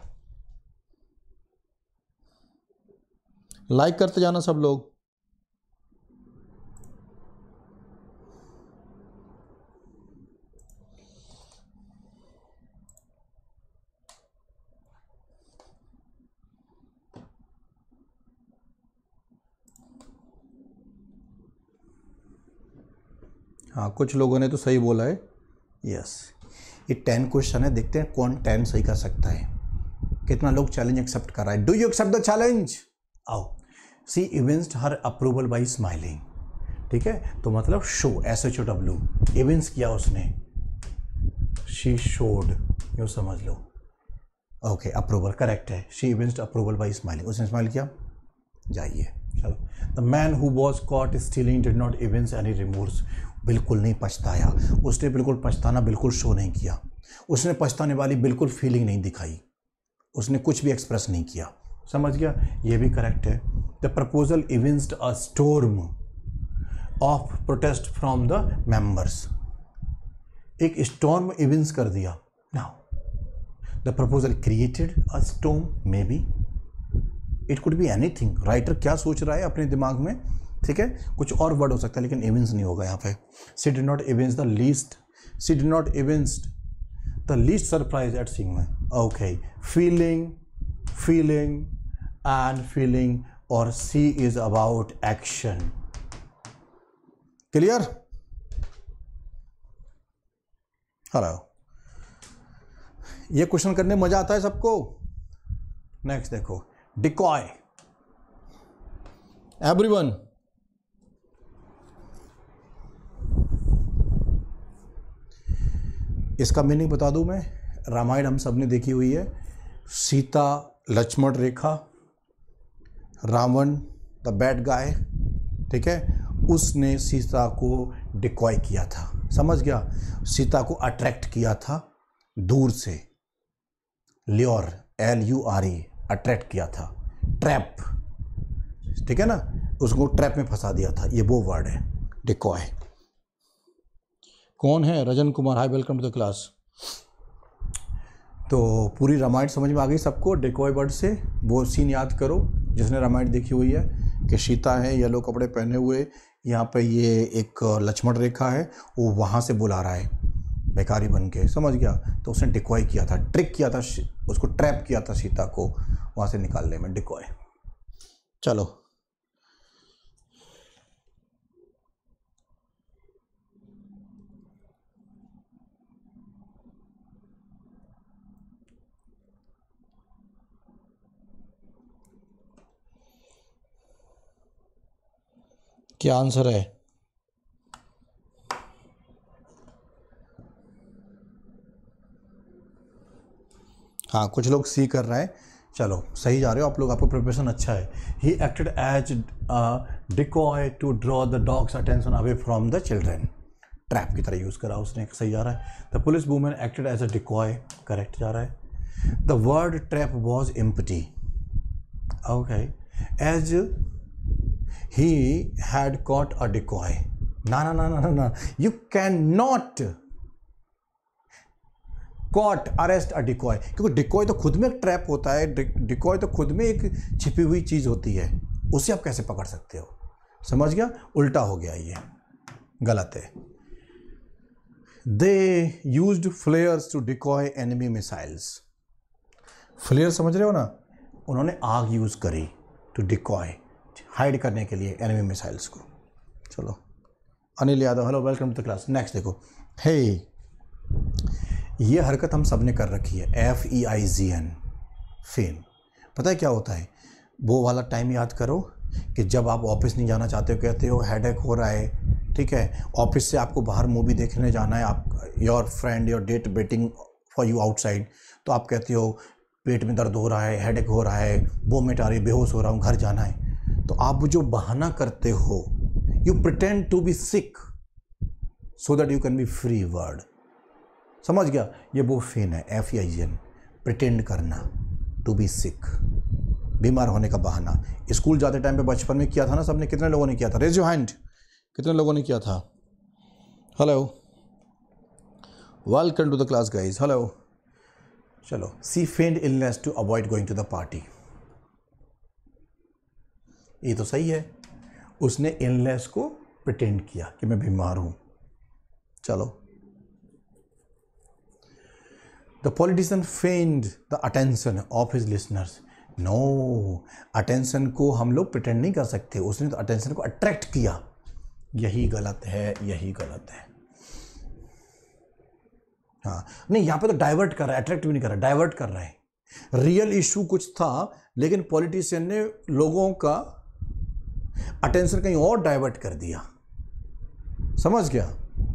लाइक करते जाना सब लोग। हाँ, कुछ लोगों ने तो सही बोला है। यस, ये टेन क्वेश्चन है, देखते हैं कौन टेन सही कर सकता है। कितना लोग चैलेंज एक्सेप्ट कर रहा है? Do you accept the challenge? आओ। She evinced her approval by smiling. ठीक है, तो मतलब show, S H O W, evince किया उसने, शी शोड, यूँ समझ लो। ओके, अप्रूवल करेक्ट है। She evinced approval by smiling, उसने स्माइल किया। जाइए, चलो। The man who was caught stealing did not evince any remorse. बिल्कुल नहीं पछताया उसने, बिल्कुल पछताना बिल्कुल शो नहीं किया उसने, पछताने वाली बिल्कुल फीलिंग नहीं दिखाई उसने, कुछ भी एक्सप्रेस नहीं किया। समझ गया? ये भी करेक्ट है। The proposal evinced a storm of protest from the members. एक स्टॉर्म इवेंस कर दिया। Now the proposal created a storm, maybe, it could be anything. Writer क्या सोच रहा है अपने दिमाग में, ठीक है, कुछ और वर्ड हो सकता है, लेकिन इवेंस नहीं होगा यहाँ पे। She did not evince the least, she did not evince the least surprise at seeing me. Okay, feeling, feeling and feeling, और she is about action. Clear? Hello, ये क्वेश्चन करने में मजा आता है सबको। नेक्स्ट देखो, डिकॉय। एवरीवन, इसका मीनिंग बता दूं मैं। रामायण हम सब ने देखी हुई है। Sita Lakshman Rekha, Ravan the bad guy, ठीक है, उसने सीता को डिकॉय किया था। समझ गया? सीता को अट्रैक्ट किया था दूर से। Lure, L U R E, attract किया था। ट्रैप, ठीक है ना, उसको ट्रैप में फंसा दिया था, ये वो वर्ड है डिकॉय। कौन है? Rajan Kumar, hi, welcome to the class. तो पूरी रामायण समझ में आ गई सबको? डिकॉय वर्ड से वो सीन याद करो जिसने रामायण देखी हुई है, कि सीता है येलो कपड़े पहने हुए, यहाँ पे ये एक लक्ष्मण रेखा है, वो वहाँ से बुला रहा है बेकारी बन के। समझ गया? तो उसने डिकॉय किया था, ट्रिक किया था, उसको ट्रैप किया था सीता को वहाँ से निकालने में, डिकॉय। चलो, क्या आंसर है? हाँ, कुछ लोग सी कर रहे हैं, चलो सही जा रहे हो आप लोग, आपका प्रिपरेशन अच्छा है। He acted as decoy to draw the dog's attention away from the children, trap की तरह यूज़ करा उसने, सही जा रहा है। The police women acted as a decoy, correct जा रहा है। The word trap was empty, okay, as he had caught a decoy, ना ना ना ना ना, you can not caught arrest a decoy, क्योंकि डिकॉय तो खुद में एक ट्रैप होता है, डिकॉय तो खुद में एक छिपी हुई चीज़ होती है, उसे आप कैसे पकड़ सकते हो, समझ गया, उल्टा हो गया, ये गलत है। They used flares to decoy enemy missiles, flare समझ रहे हो ना, उन्होंने आग यूज़ करी टू डिकॉय, हाइड करने के लिए एनिमी मिसाइल्स को। चलो, Anil Yadav, hello, welcome to the class. Next देखो, हे, ये हरकत हम सब ने कर रखी है, F E I G N, फेन। पता है क्या होता है, वो वाला टाइम याद करो कि जब आप ऑफिस नहीं जाना चाहते हो, कहते हो हेडेक हो रहा है, ठीक है, ऑफिस से आपको बाहर मूवी देखने जाना है, आप your friend your date waiting for you outside, तो आप कहते हो पेट में दर्द हो रहा है, हेडेक हो रहा है, वोमिट आ रही है, बेहोश हो रहा हूँ, घर जाना है, तो आप जो बहाना करते हो, you pretend to be sick so that you can be free word, समझ गया, ये वो फेन है, F E I G N, pretend करना, टू बी सिक, बीमार होने का बहाना। स्कूल जाते टाइम पे बचपन में किया था ना सबने, कितने लोगों ने किया था, रेज योर हैंड, कितने लोगों ने किया था। Hello, welcome to the class guys, hello. चलो, she feigned illness to avoid going to the party, ये तो सही है, उसने इलनेस को प्रिटेंड किया कि मैं बीमार हूं। चलो, the politician feigned the attention of his listeners, no, attention को हम लोग प्रिटेंड नहीं कर सकते, उसने तो अटेंशन को अट्रैक्ट किया, यही गलत है, यही गलत है। हाँ, नहीं, यहाँ पे तो डाइवर्ट कर रहा है, अट्रैक्ट भी नहीं कर रहा, डाइवर्ट कर रहा है। रियल इशू कुछ था, लेकिन पॉलिटिशियन ने लोगों का अटेंशन कहीं और डाइवर्ट कर दिया, समझ गया।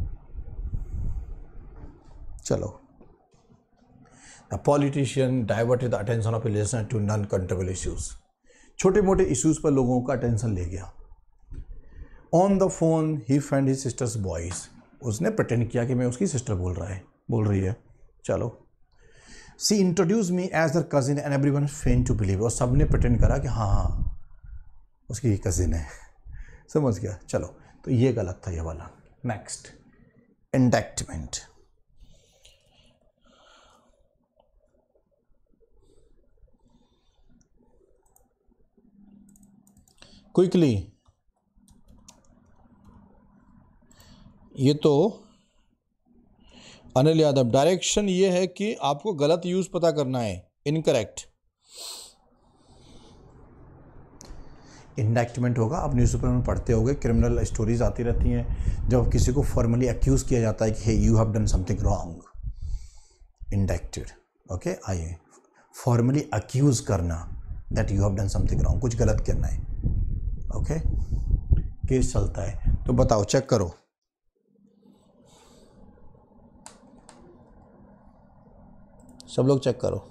चलो, the politician diverted the attention of listener to non controversial issues, छोटे मोटे इश्यूज पर लोगों का अटेंशन ले गया। On the phone he feigned his sister's voice, उसने प्रिटेंड किया कि मैं उसकी सिस्टर बोल रहा है बोल रही है। चलो, she introduce me as her cousin and everyone feign to believe, और सब ने प्रिटेंड करा कि हाँ हाँ उसकी कजिन है, समझ गया। चलो, तो ये गलत था ये वाला। नेक्स्ट, इंडक्टमेंट, क्विकली, ये तो अनिल यादव, डायरेक्शन ये है कि आपको गलत यूज पता करना है, इनकरेक्ट। इंडक्टमेंट होगा, आप न्यूज़पेपर में पढ़ते होंगे, क्रिमिनल स्टोरीज आती रहती हैं, जब किसी को फॉर्मली एक्यूज किया जाता है कि hey you have done something wrong, indicted, okay, आइए, फॉर्मली एक्यूज करना that you have done something wrong, कुछ गलत करना है, ओके, केस चलता है। तो बताओ, चेक करो, सब लोग चेक करो।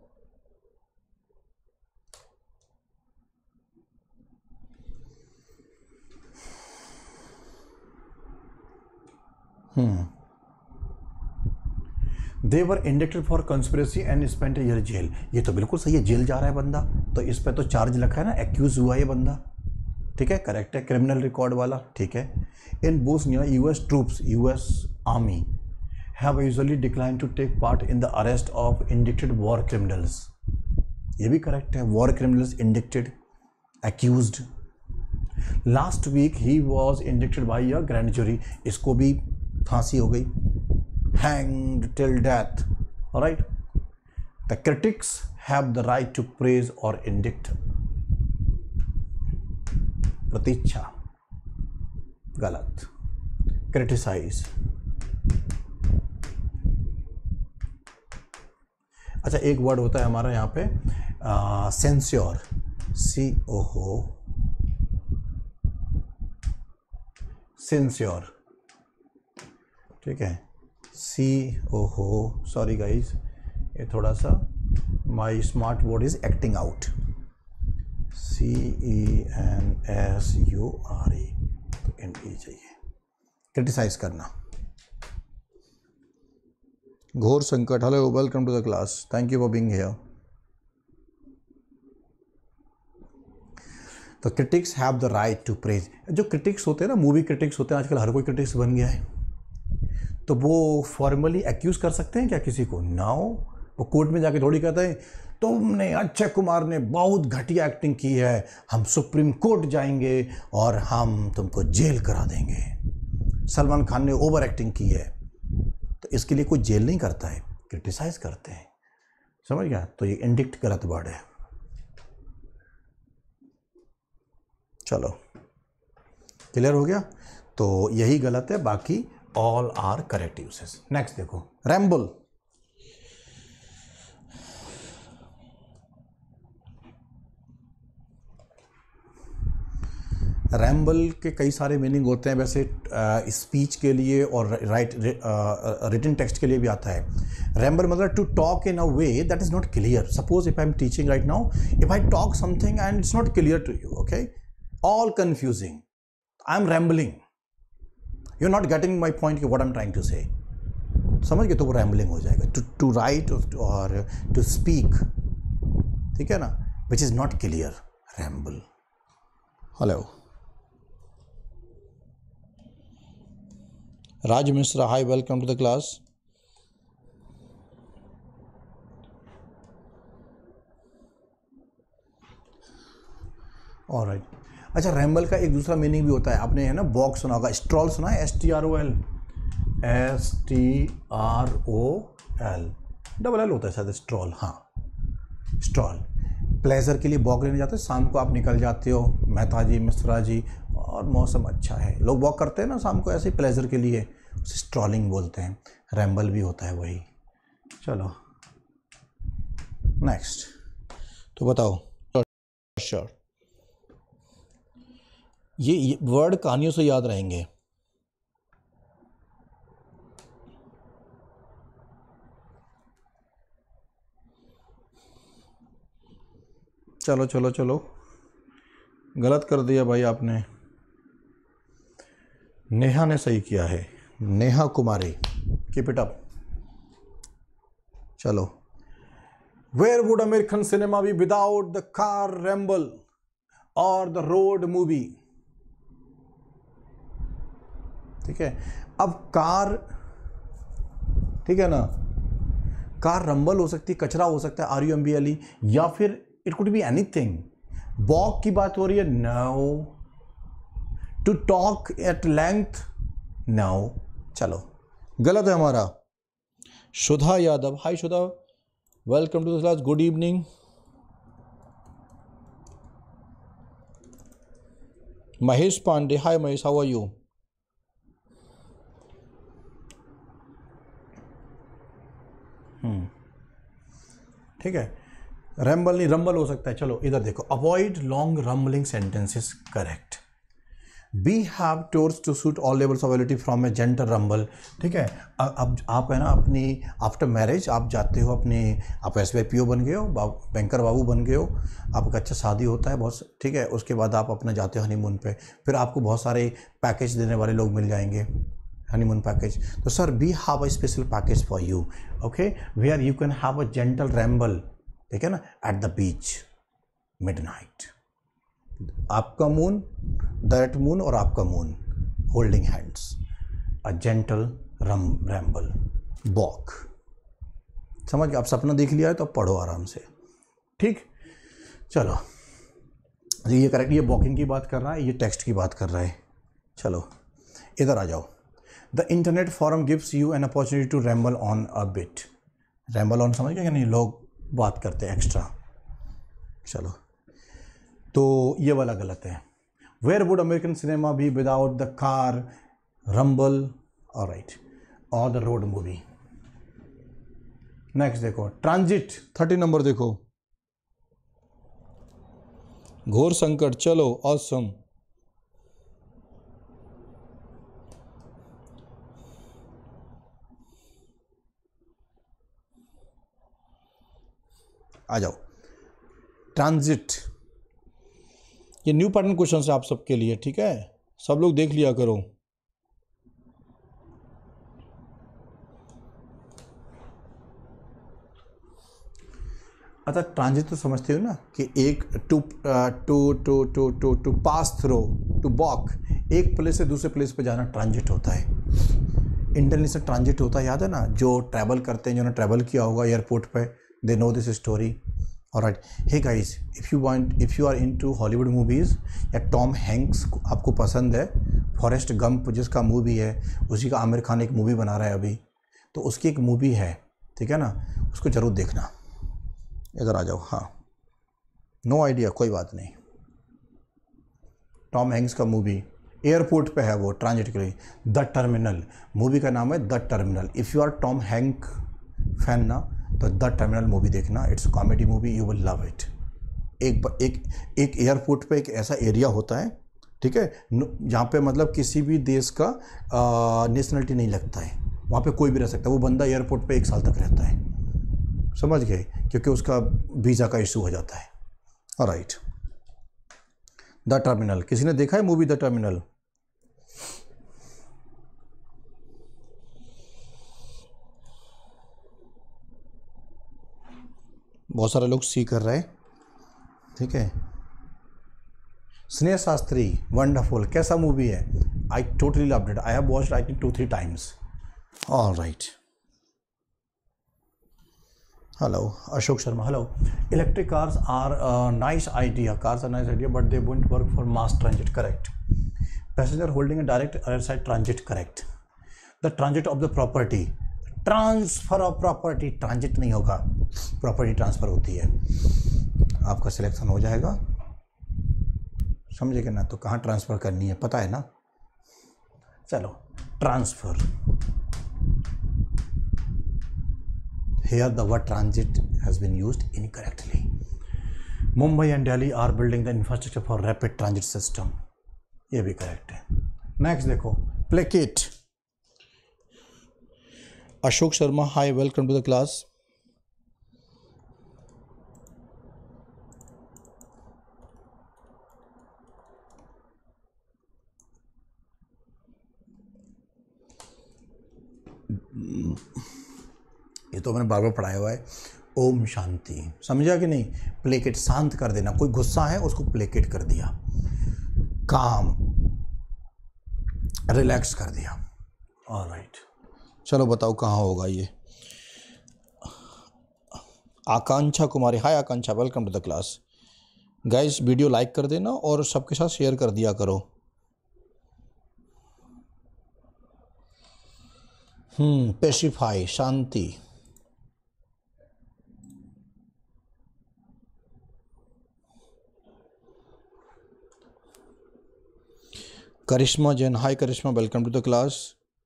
Hmm they were indicted for conspiracy and spent year jail, ये तो बिल्कुल सही है, जेल जा रहा है बंदा, तो इस पे तो चार्ज लिखा है ना, एक्यूज हुआ ये बंदा, ठीक है, करेक्ट है, क्रिमिनल रिकॉर्ड वाला, ठीक है। In Bosnia US troops, US army have usually declined to take part in the arrest of indicted war criminals, ये भी करेक्ट है, war criminals indicted, accused, last week he was indicted by a grand jury, इसको भी फांसी हो गई, hanged till death, alright, the critics have the right to praise or indict, प्रतीक्षा, गलत, criticize, अच्छा, एक वर्ड होता है हमारा यहाँ पे सेंस्योर, सी ओ हो, सेंस्योर, ठीक है, सी ओ हो, सॉरी गाइज, ये थोड़ा सा my smart word is acting out, C E N S U R E, तो एन ई चाहिए, क्रिटिसाइज करना। घोर संकट, hello, welcome to the class, thank you for being here. तो critics have the right to praise. जो क्रिटिक्स होते हैं ना, मूवी क्रिटिक्स होते हैं, आजकल हर कोई क्रिटिक्स बन गया है, तो वो फॉर्मली एक्यूज कर सकते हैं क्या किसी को? नाउ वो कोर्ट में जाके थोड़ी कहते हैं तुमने, अक्षय कुमार ने बहुत घटिया एक्टिंग की है, हम सुप्रीम कोर्ट जाएंगे और हम तुमको जेल करा देंगे, सलमान खान ने ओवर एक्टिंग की है। तो इसके लिए कोई जेल नहीं करता है, क्रिटिसाइज करते हैं, समझ गया? तो ये इंडिक्ट गलत वर्ड है। चलो क्लियर हो गया? तो यही गलत है, बाकी all are correct uses. Next देखो, रैम्बल। रैम्बल के कई सारे मीनिंग होते हैं वैसे, स्पीच के लिए और राइट रिटन टेक्स्ट के लिए भी आता है। रैम्बल मतलब to talk in a way that is not clear. Suppose if I am teaching right now, if I talk something and it's not clear to you, okay, all confusing, I am rambling, you are not getting my point what I am trying to say, समझ गए? तो वो रैम्बलिंग हो जाएगा। टू टू राइट और टू स्पीक, ठीक है ना, which is not clear, ramble. Hello Raj Mishra, hi, welcome to the class. Alright, अच्छा, रैम्बल का एक दूसरा मीनिंग भी होता है, आपने है ना बॉक्स सुना होगा, स्ट्रॉल सुना है, S T R O L, S T R O L, double L होता है शायद, स्ट्रॉल, हाँ स्ट्रॉल। प्लेजर के लिए वॉक लेने जाते हैं, शाम को आप निकल जाते हो, मेहता जी, मिश्रा जी, और मौसम अच्छा है, लोग वॉक करते हैं ना शाम को ऐसे ही प्लेजर के लिए, उसे स्ट्रॉलिंग बोलते हैं। रैम्बल भी होता है वही। चलो नेक्स्ट, तो बताओ। श्योर, ये, ये वर्ड कहानियों से याद रहेंगे। चलो चलो चलो, गलत कर दिया भाई आपने, नेहा ने सही किया है, Neha Kumari, keep it up. चलो, where would American cinema be without the car ramble और द रोड मूवी? ठीक है, अब कार, ठीक है ना, कार रंबल हो सकती है, कचरा हो सकता है, R U M B L E, या फिर it could be anything. Walk की बात हो रही है, no. To talk at length, no. चलो गलत है हमारा। Sudha Yadav, hi Sudha, welcome to the class, good evening. Mahesh Pandey, hi Mahesh, how are you? ठीक है, रैम्बल नहीं, रंबल हो सकता है। चलो इधर देखो, avoid long rambling sentences, correct. We have tours to suit all levels of ability from a gentle ramble. ठीक है, अब आप है ना अपनी आफ्टर मैरिज आप जाते हो अपने, आप S B I P O बन गए हो, बैंकर बाबू बन गए हो, आपका अच्छा शादी होता है बहुत, ठीक है, उसके बाद आप अपना जाते हो हनीमून पे, फिर आपको बहुत सारे पैकेज देने वाले लोग मिल जाएंगे, हनीमून पैकेज। तो sir, we have a special package for you, okay, where you can have a gentle ramble, ठीक है ना, एट द बीच मिडनाइट, आपका मून, दैट मून और आपका moon holding hands, a gentle rum ramble walk. समझ गए? आप सपना देख लिया है तो अब पढ़ो आराम से, ठीक। चलो, ये करेक्ट, ये वॉकिंग की बात कर रहा है, ये टेक्स्ट की बात कर रहा है। चलो इधर आ जाओ। The internet forum gives you an opportunity to ramble on a bit. Ramble on समझ गए कि नहीं? लोग बात करते हैं एक्स्ट्रा। चलो, तो ये वाला गलत है। Where would American cinema be without the car ramble, alright, और द रोड मूवी। नेक्स्ट देखो, ट्रांजिट, थर्टी नंबर देखो, घोर संकट। चलो, ऑसम। आ जाओ। ट्रांजिट, ये न्यू पैटर्न क्वेश्चन है आप सबके लिए, ठीक है, सब लोग देख लिया करो। अच्छा, ट्रांजिट तो समझते हो ना कि एक to to to to to to pass through, to walk, एक प्लेस से दूसरे प्लेस पे जाना ट्रांजिट होता है। इंडियन से ट्रांजिट होता है, याद है ना, जो ट्रैवल करते हैं, जिन्होंने ट्रैवल किया होगा एयरपोर्ट पे, they know this story. Alright, hey guys, if you want if you are into Hollywood movies या टॉम हैंक्स आपको पसंद है, फॉरेस्ट गंप जिसका मूवी है, उसी का आमिर खान एक मूवी बना रहा है अभी, तो उसकी एक मूवी है, ठीक है ना, उसको ज़रूर देखना। इधर आ जाओ। हाँ, नो आइडिया, कोई बात नहीं। टॉम हैंक्स का मूवी एयरपोर्ट पे है, वो ट्रांजिट के लिए। द टर्मिनल, मूवी का नाम है the terminal. If you are Tom Hank fan ना, तो द टर्मिनल मूवी देखना, it's comedy movie, you will love it. एक एक एक एयरपोर्ट पे एक ऐसा एरिया होता है, ठीक है, जहाँ पे मतलब किसी भी देश का नेशनलिटी नहीं लगता है, वहाँ पे कोई भी रह सकता है। वो बंदा एयरपोर्ट पे एक साल तक रहता है, समझ गए, क्योंकि उसका वीज़ा का इशू हो जाता है। ऑलराइट, द टर्मिनल, किसी ने देखा है मूवी द टर्मिनल? बहुत सारे लोग सी कर रहे हैं, ठीक है। स्नेह शास्त्री, वंडरफुल, कैसा मूवी है? I totally loved it, I have watched I think two three times. Alright, hello Ashok Sharma, hello. Electric cars are a nice idea, cars are nice idea, but they won't work for mass transit, correct. Passenger holding a direct air side transit, correct. The transit of the property, transfer of property, transit नहीं होगा, property transfer होती है। आपका सिलेक्शन हो जाएगा, समझेगा ना, तो कहाँ ट्रांसफ़र करनी है पता है ना। चलो, transfer, here the word transit has been used incorrectly. Mumbai and Delhi are building the infrastructure for rapid transit system, ये भी करेक्ट है। नेक्स्ट देखो, placate. Ashok Sharma, hi, welcome to the class. ये तो मैंने बार बार पढ़ाया हुआ है। ओम शांति, समझा कि नहीं? प्लेकेट, शांत कर देना, कोई गुस्सा है उसको प्लेकेट कर दिया, काम, रिलैक्स कर दिया। ऑलराइट, चलो बताओ कहाँ होगा ये। Akanksha Kumari, hi Akanksha, welcome to the class. Guys, video like कर देना और सबके साथ शेयर कर दिया करो। हम्म पेसिफाई, शांति। Karishma Jain, hi Karishma, welcome to the class.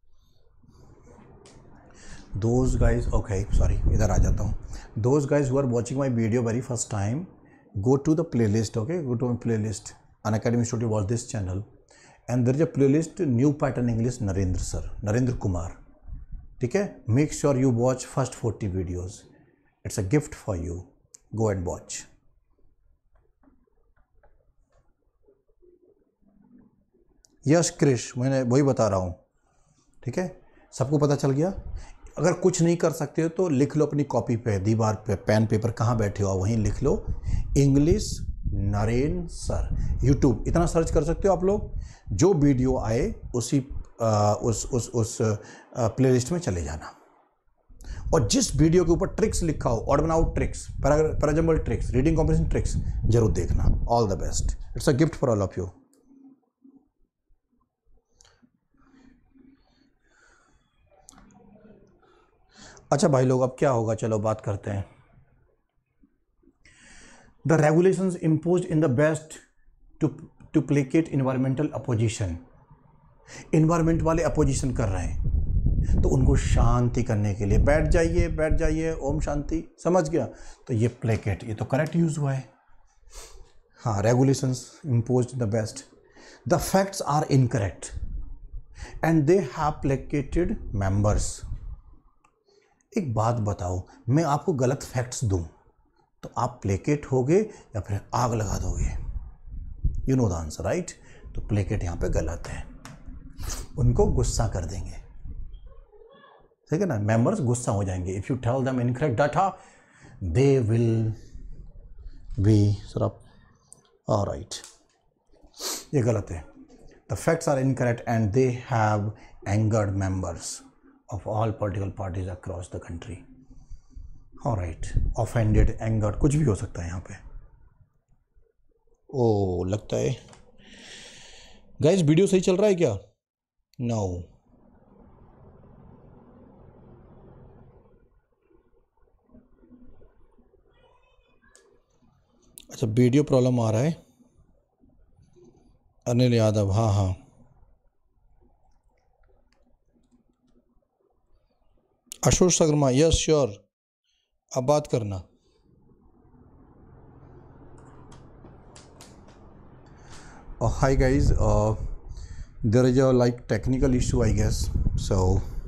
Those guys, okay sorry, इधर आ जाता हूँ। Those guys who are watching my video very first time, go to the playlist, okay, go to my playlist, Unacademy Studio, watch this channel, and there is a playlist new pattern English Narendra sir, Narendra Kumar, ठीक है, make sure you watch first forty videos, it's a gift for you, go and watch। यश क्रिश, मैंने वही बता रहा हूँ, ठीक है, सबको पता चल गया। अगर कुछ नहीं कर सकते हो तो लिख लो अपनी कॉपी पे, दीवार पे, पेन पेपर कहाँ बैठे हो वहीं लिख लो, इंग्लिश नरेन सर, यूट्यूब इतना सर्च कर सकते हो आप लोग। जो वीडियो आए उसी आ, उस उस उस प्लेलिस्ट में चले जाना, और जिस वीडियो के ऊपर ट्रिक्स लिखा हो, ऑड बनाओ tricks, parajumble tricks, reading comprehension tricks, जरूर देखना। All the best, it's a gift for all of you. अच्छा भाई लोग, अब क्या होगा, चलो बात करते हैं। The regulations imposed in the best to to placate environmental opposition, environment वाले अपोजिशन कर रहे हैं तो उनको शांति करने के लिए, बैठ जाइए बैठ जाइए, ओम शांति, समझ गया, तो ये प्लेकेट, ये तो करेक्ट यूज हुआ है। हाँ, regulations imposed in the best, the facts are incorrect and they have placated members. एक बात बताओ, मैं आपको गलत फैक्ट्स दूं तो आप प्लेकेट होगे या फिर आग लगा दोगे? You know the answer right? तो प्लेकेट यहाँ पे गलत है, उनको गुस्सा कर देंगे, ठीक है ना, मेंबर्स गुस्सा हो जाएंगे। If you tell them incorrect data they will be sir आप ऑलराइट, ये गलत है। The facts are incorrect and they have angered members of all political parties across the country. Alright, offended, angered, कुछ भी हो सकता है यहाँ पे। ओ लगता है गाइस वीडियो सही चल रहा है क्या? नो अच्छा, वीडियो प्रॉब्लम आ रहा है। अनिल यादव, हाँ हाँ अशोक शर्मा, यस श्योर, अब बात करना। Uh, hi guys, uh, there is a like technical issue I guess, so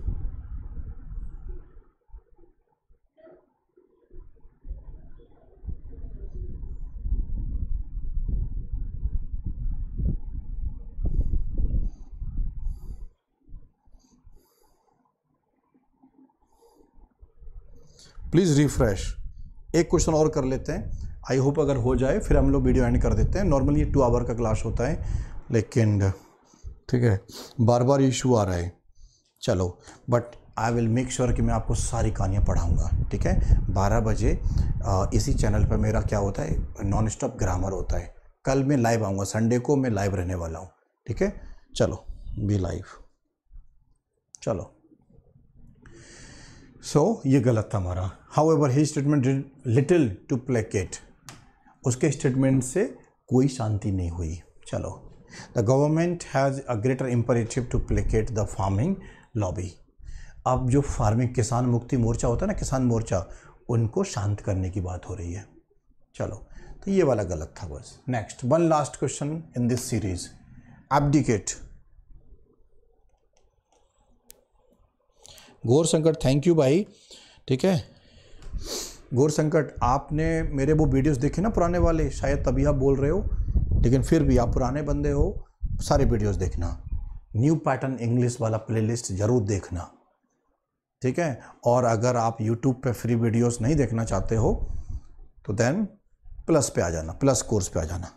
please refresh. एक क्वेश्चन और कर लेते हैं, आई होप अगर हो जाए फिर हम लोग वीडियो एंड कर देते हैं। नॉर्मली टू आवर का क्लास होता है, लेकिन ठीक है बार बार इशू आ रहा है। चलो, but I will make sure कि मैं आपको सारी कहानियाँ पढ़ाऊँगा, ठीक है। बारह बजे इसी चैनल पर मेरा क्या होता है, नॉन स्टॉप ग्रामर होता है। कल मैं लाइव आऊँगा, संडे को मैं लाइव रहने वाला हूँ, ठीक है। चलो बी लाइव, चलो। सो so, ये गलत था हमारा। However he statement little to placate, उसके स्टेटमेंट से कोई शांति नहीं हुई। चलो, the government has a greater imperative to placate the farming lobby. अब जो फार्मिंग किसान मुक्ति मोर्चा होता है ना, किसान मोर्चा, उनको शांत करने की बात हो रही है। चलो, तो ये वाला गलत था बस। Next, one last question in this series, abdicate. गौर संकट, थैंक यू भाई, ठीक है। गौर संकट, आपने मेरे वो वीडियोस देखे ना पुराने वाले, शायद तभी आप बोल रहे हो, लेकिन फिर भी आप पुराने बंदे हो, सारे वीडियोस देखना। न्यू पैटर्न इंग्लिश वाला प्लेलिस्ट ज़रूर देखना, ठीक है। और अगर आप यूट्यूब पे फ्री वीडियोस नहीं देखना चाहते हो तो देन प्लस पे आ जाना, प्लस कोर्स पे आ जाना।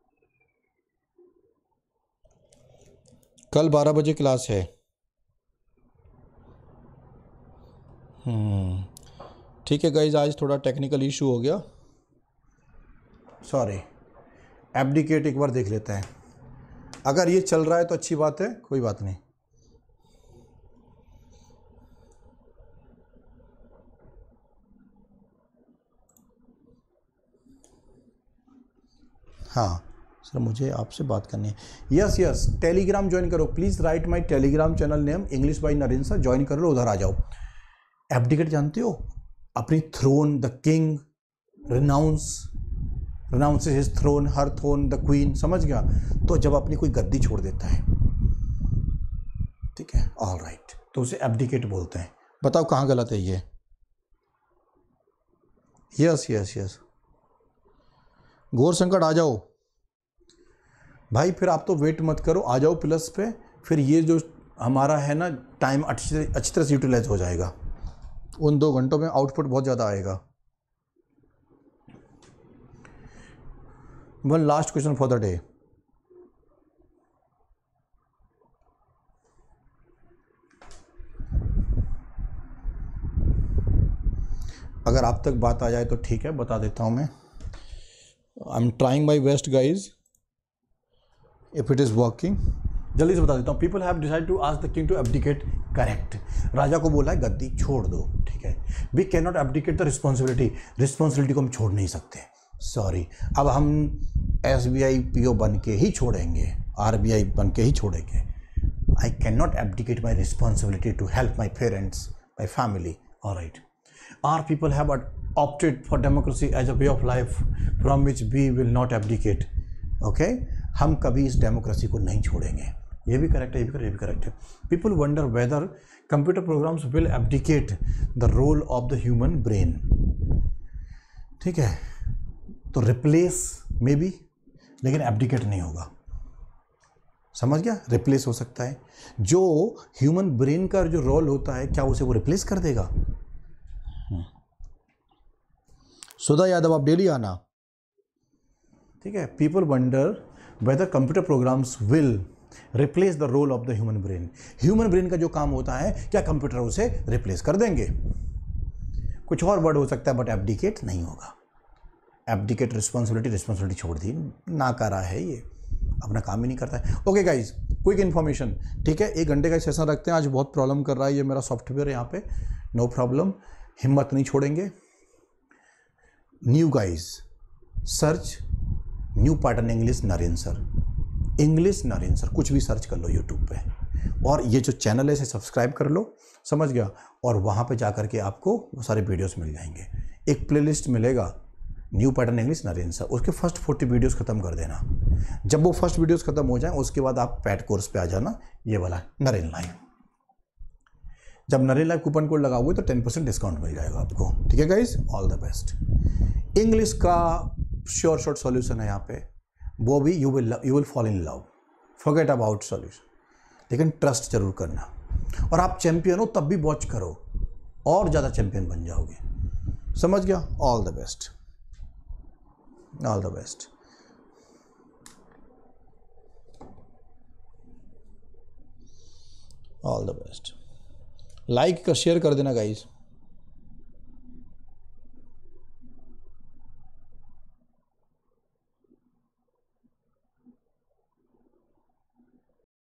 कल बारह बजे क्लास है। हम्म ठीक है गाइज, आज थोड़ा टेक्निकल इशू हो गया, सॉरी। एब्डिकेट एक बार देख लेते हैं, अगर ये चल रहा है तो अच्छी बात है, कोई बात नहीं। हाँ सर, मुझे आपसे बात करनी है। यस यस, टेलीग्राम ज्वाइन करो, please write my Telegram channel name English by Narendra sir, join कर लो, उधर आ जाओ। एब्डिकेट जानते हो, अपनी throne, the king renounce renounces his throne, her throne, the queen, समझ गया। तो जब अपनी कोई गद्दी छोड़ देता है, ठीक है, ऑल राइट, तो उसे एब्डिकेट बोलते हैं। बताओ कहाँ गलत है ये? यस यस यस, गौर संकट आ जाओ भाई, फिर आप तो वेट मत करो, आ जाओ प्लस पे, फिर ये जो हमारा है ना टाइम अच्छी अच्छी तरह से यूटिलाइज हो जाएगा। उन दो घंटों में आउटपुट बहुत ज़्यादा आएगा। One last question for the day. अगर आप तक बात आ जाए तो ठीक है, बता देता हूं मैं। I am trying my best guys, if it is working. जल्दी से बता देता हूँ। People have decide to ask the king to abdicate, correct. राजा को बोला है गद्दी छोड़ दो, ठीक है। We can not abdicate the responsibility, responsibility को हम छोड़ नहीं सकते, सॉरी। अब हम S B I P O बन के ही छोड़ेंगे, आर बी आई बन के ही छोड़ेंगे। I can not abdicate my responsibility to help my parents, my family, alright. Are people have opted for democracy as a way of life from which we will not abdicate, okay. हम कभी इस डेमोक्रेसी को नहीं छोड़ेंगे। ये भी करेक्ट है, ये भी करेक्ट, ये भी करेक्ट है। People wonder whether computer programs will abdicate the role of the human brain. ठीक है, तो रिप्लेस मे बी, लेकिन एब्डिकेट नहीं होगा। समझ गया? रिप्लेस हो सकता है। जो ह्यूमन ब्रेन का जो रोल होता है, क्या उसे वो रिप्लेस कर देगा? सुधा यादव, आप डेली आना। ठीक है, people wonder whether computer programs will replace the role of the human brain. Human brain का जो काम होता है, क्या कंप्यूटर उसे रिप्लेस कर देंगे? कुछ और वर्ड हो सकता है, बट एब्डिकेट नहीं होगा। एब्डिकेट रिस्पॉन्सिबिलिटी, रिस्पॉन्सिबिलिटी छोड़ दी, ना करा है, ये अपना काम ही नहीं करता है। Okay guys, quick information. ठीक है, एक घंटे का सेशन रखते हैं। आज बहुत प्रॉब्लम कर रहा है ये मेरा सॉफ्टवेयर यहाँ पे। नो प्रॉब्लम, हिम्मत नहीं छोड़ेंगे। New guys, search new pattern English Narendra sir, English Narendra sir, कुछ भी सर्च कर लो यूट्यूब पे, और ये जो चैनल है इसे सब्सक्राइब कर लो। समझ गया? और वहाँ पे जा करके आपको वो सारे वीडियोस मिल जाएंगे। एक प्लेलिस्ट मिलेगा new pattern English Narendra sir, उसके फर्स्ट फोर्टी वीडियोस खत्म कर देना। जब वो फर्स्ट वीडियोस खत्म हो जाए, उसके बाद आप पैट कोर्स पे आ जाना, ये वाला नरेंद्र लाइव। जब नरेंद्र लाइव कूपन कोड लगाओगे तो टेन परसेंट डिस्काउंट मिल जाएगा आपको। ठीक है guys, all the best. English का श्योर शॉर्ट सॉल्यूशन है यहाँ पे, वो भी you will you will fall in love, forget about solution, लेकिन ट्रस्ट जरूर करना। और आप चैंपियन हो तब भी वॉच करो, और ज़्यादा चैंपियन बन जाओगे। समझ गया? All the best, all the best. All the best. Like कर, शेयर कर देना गाइज।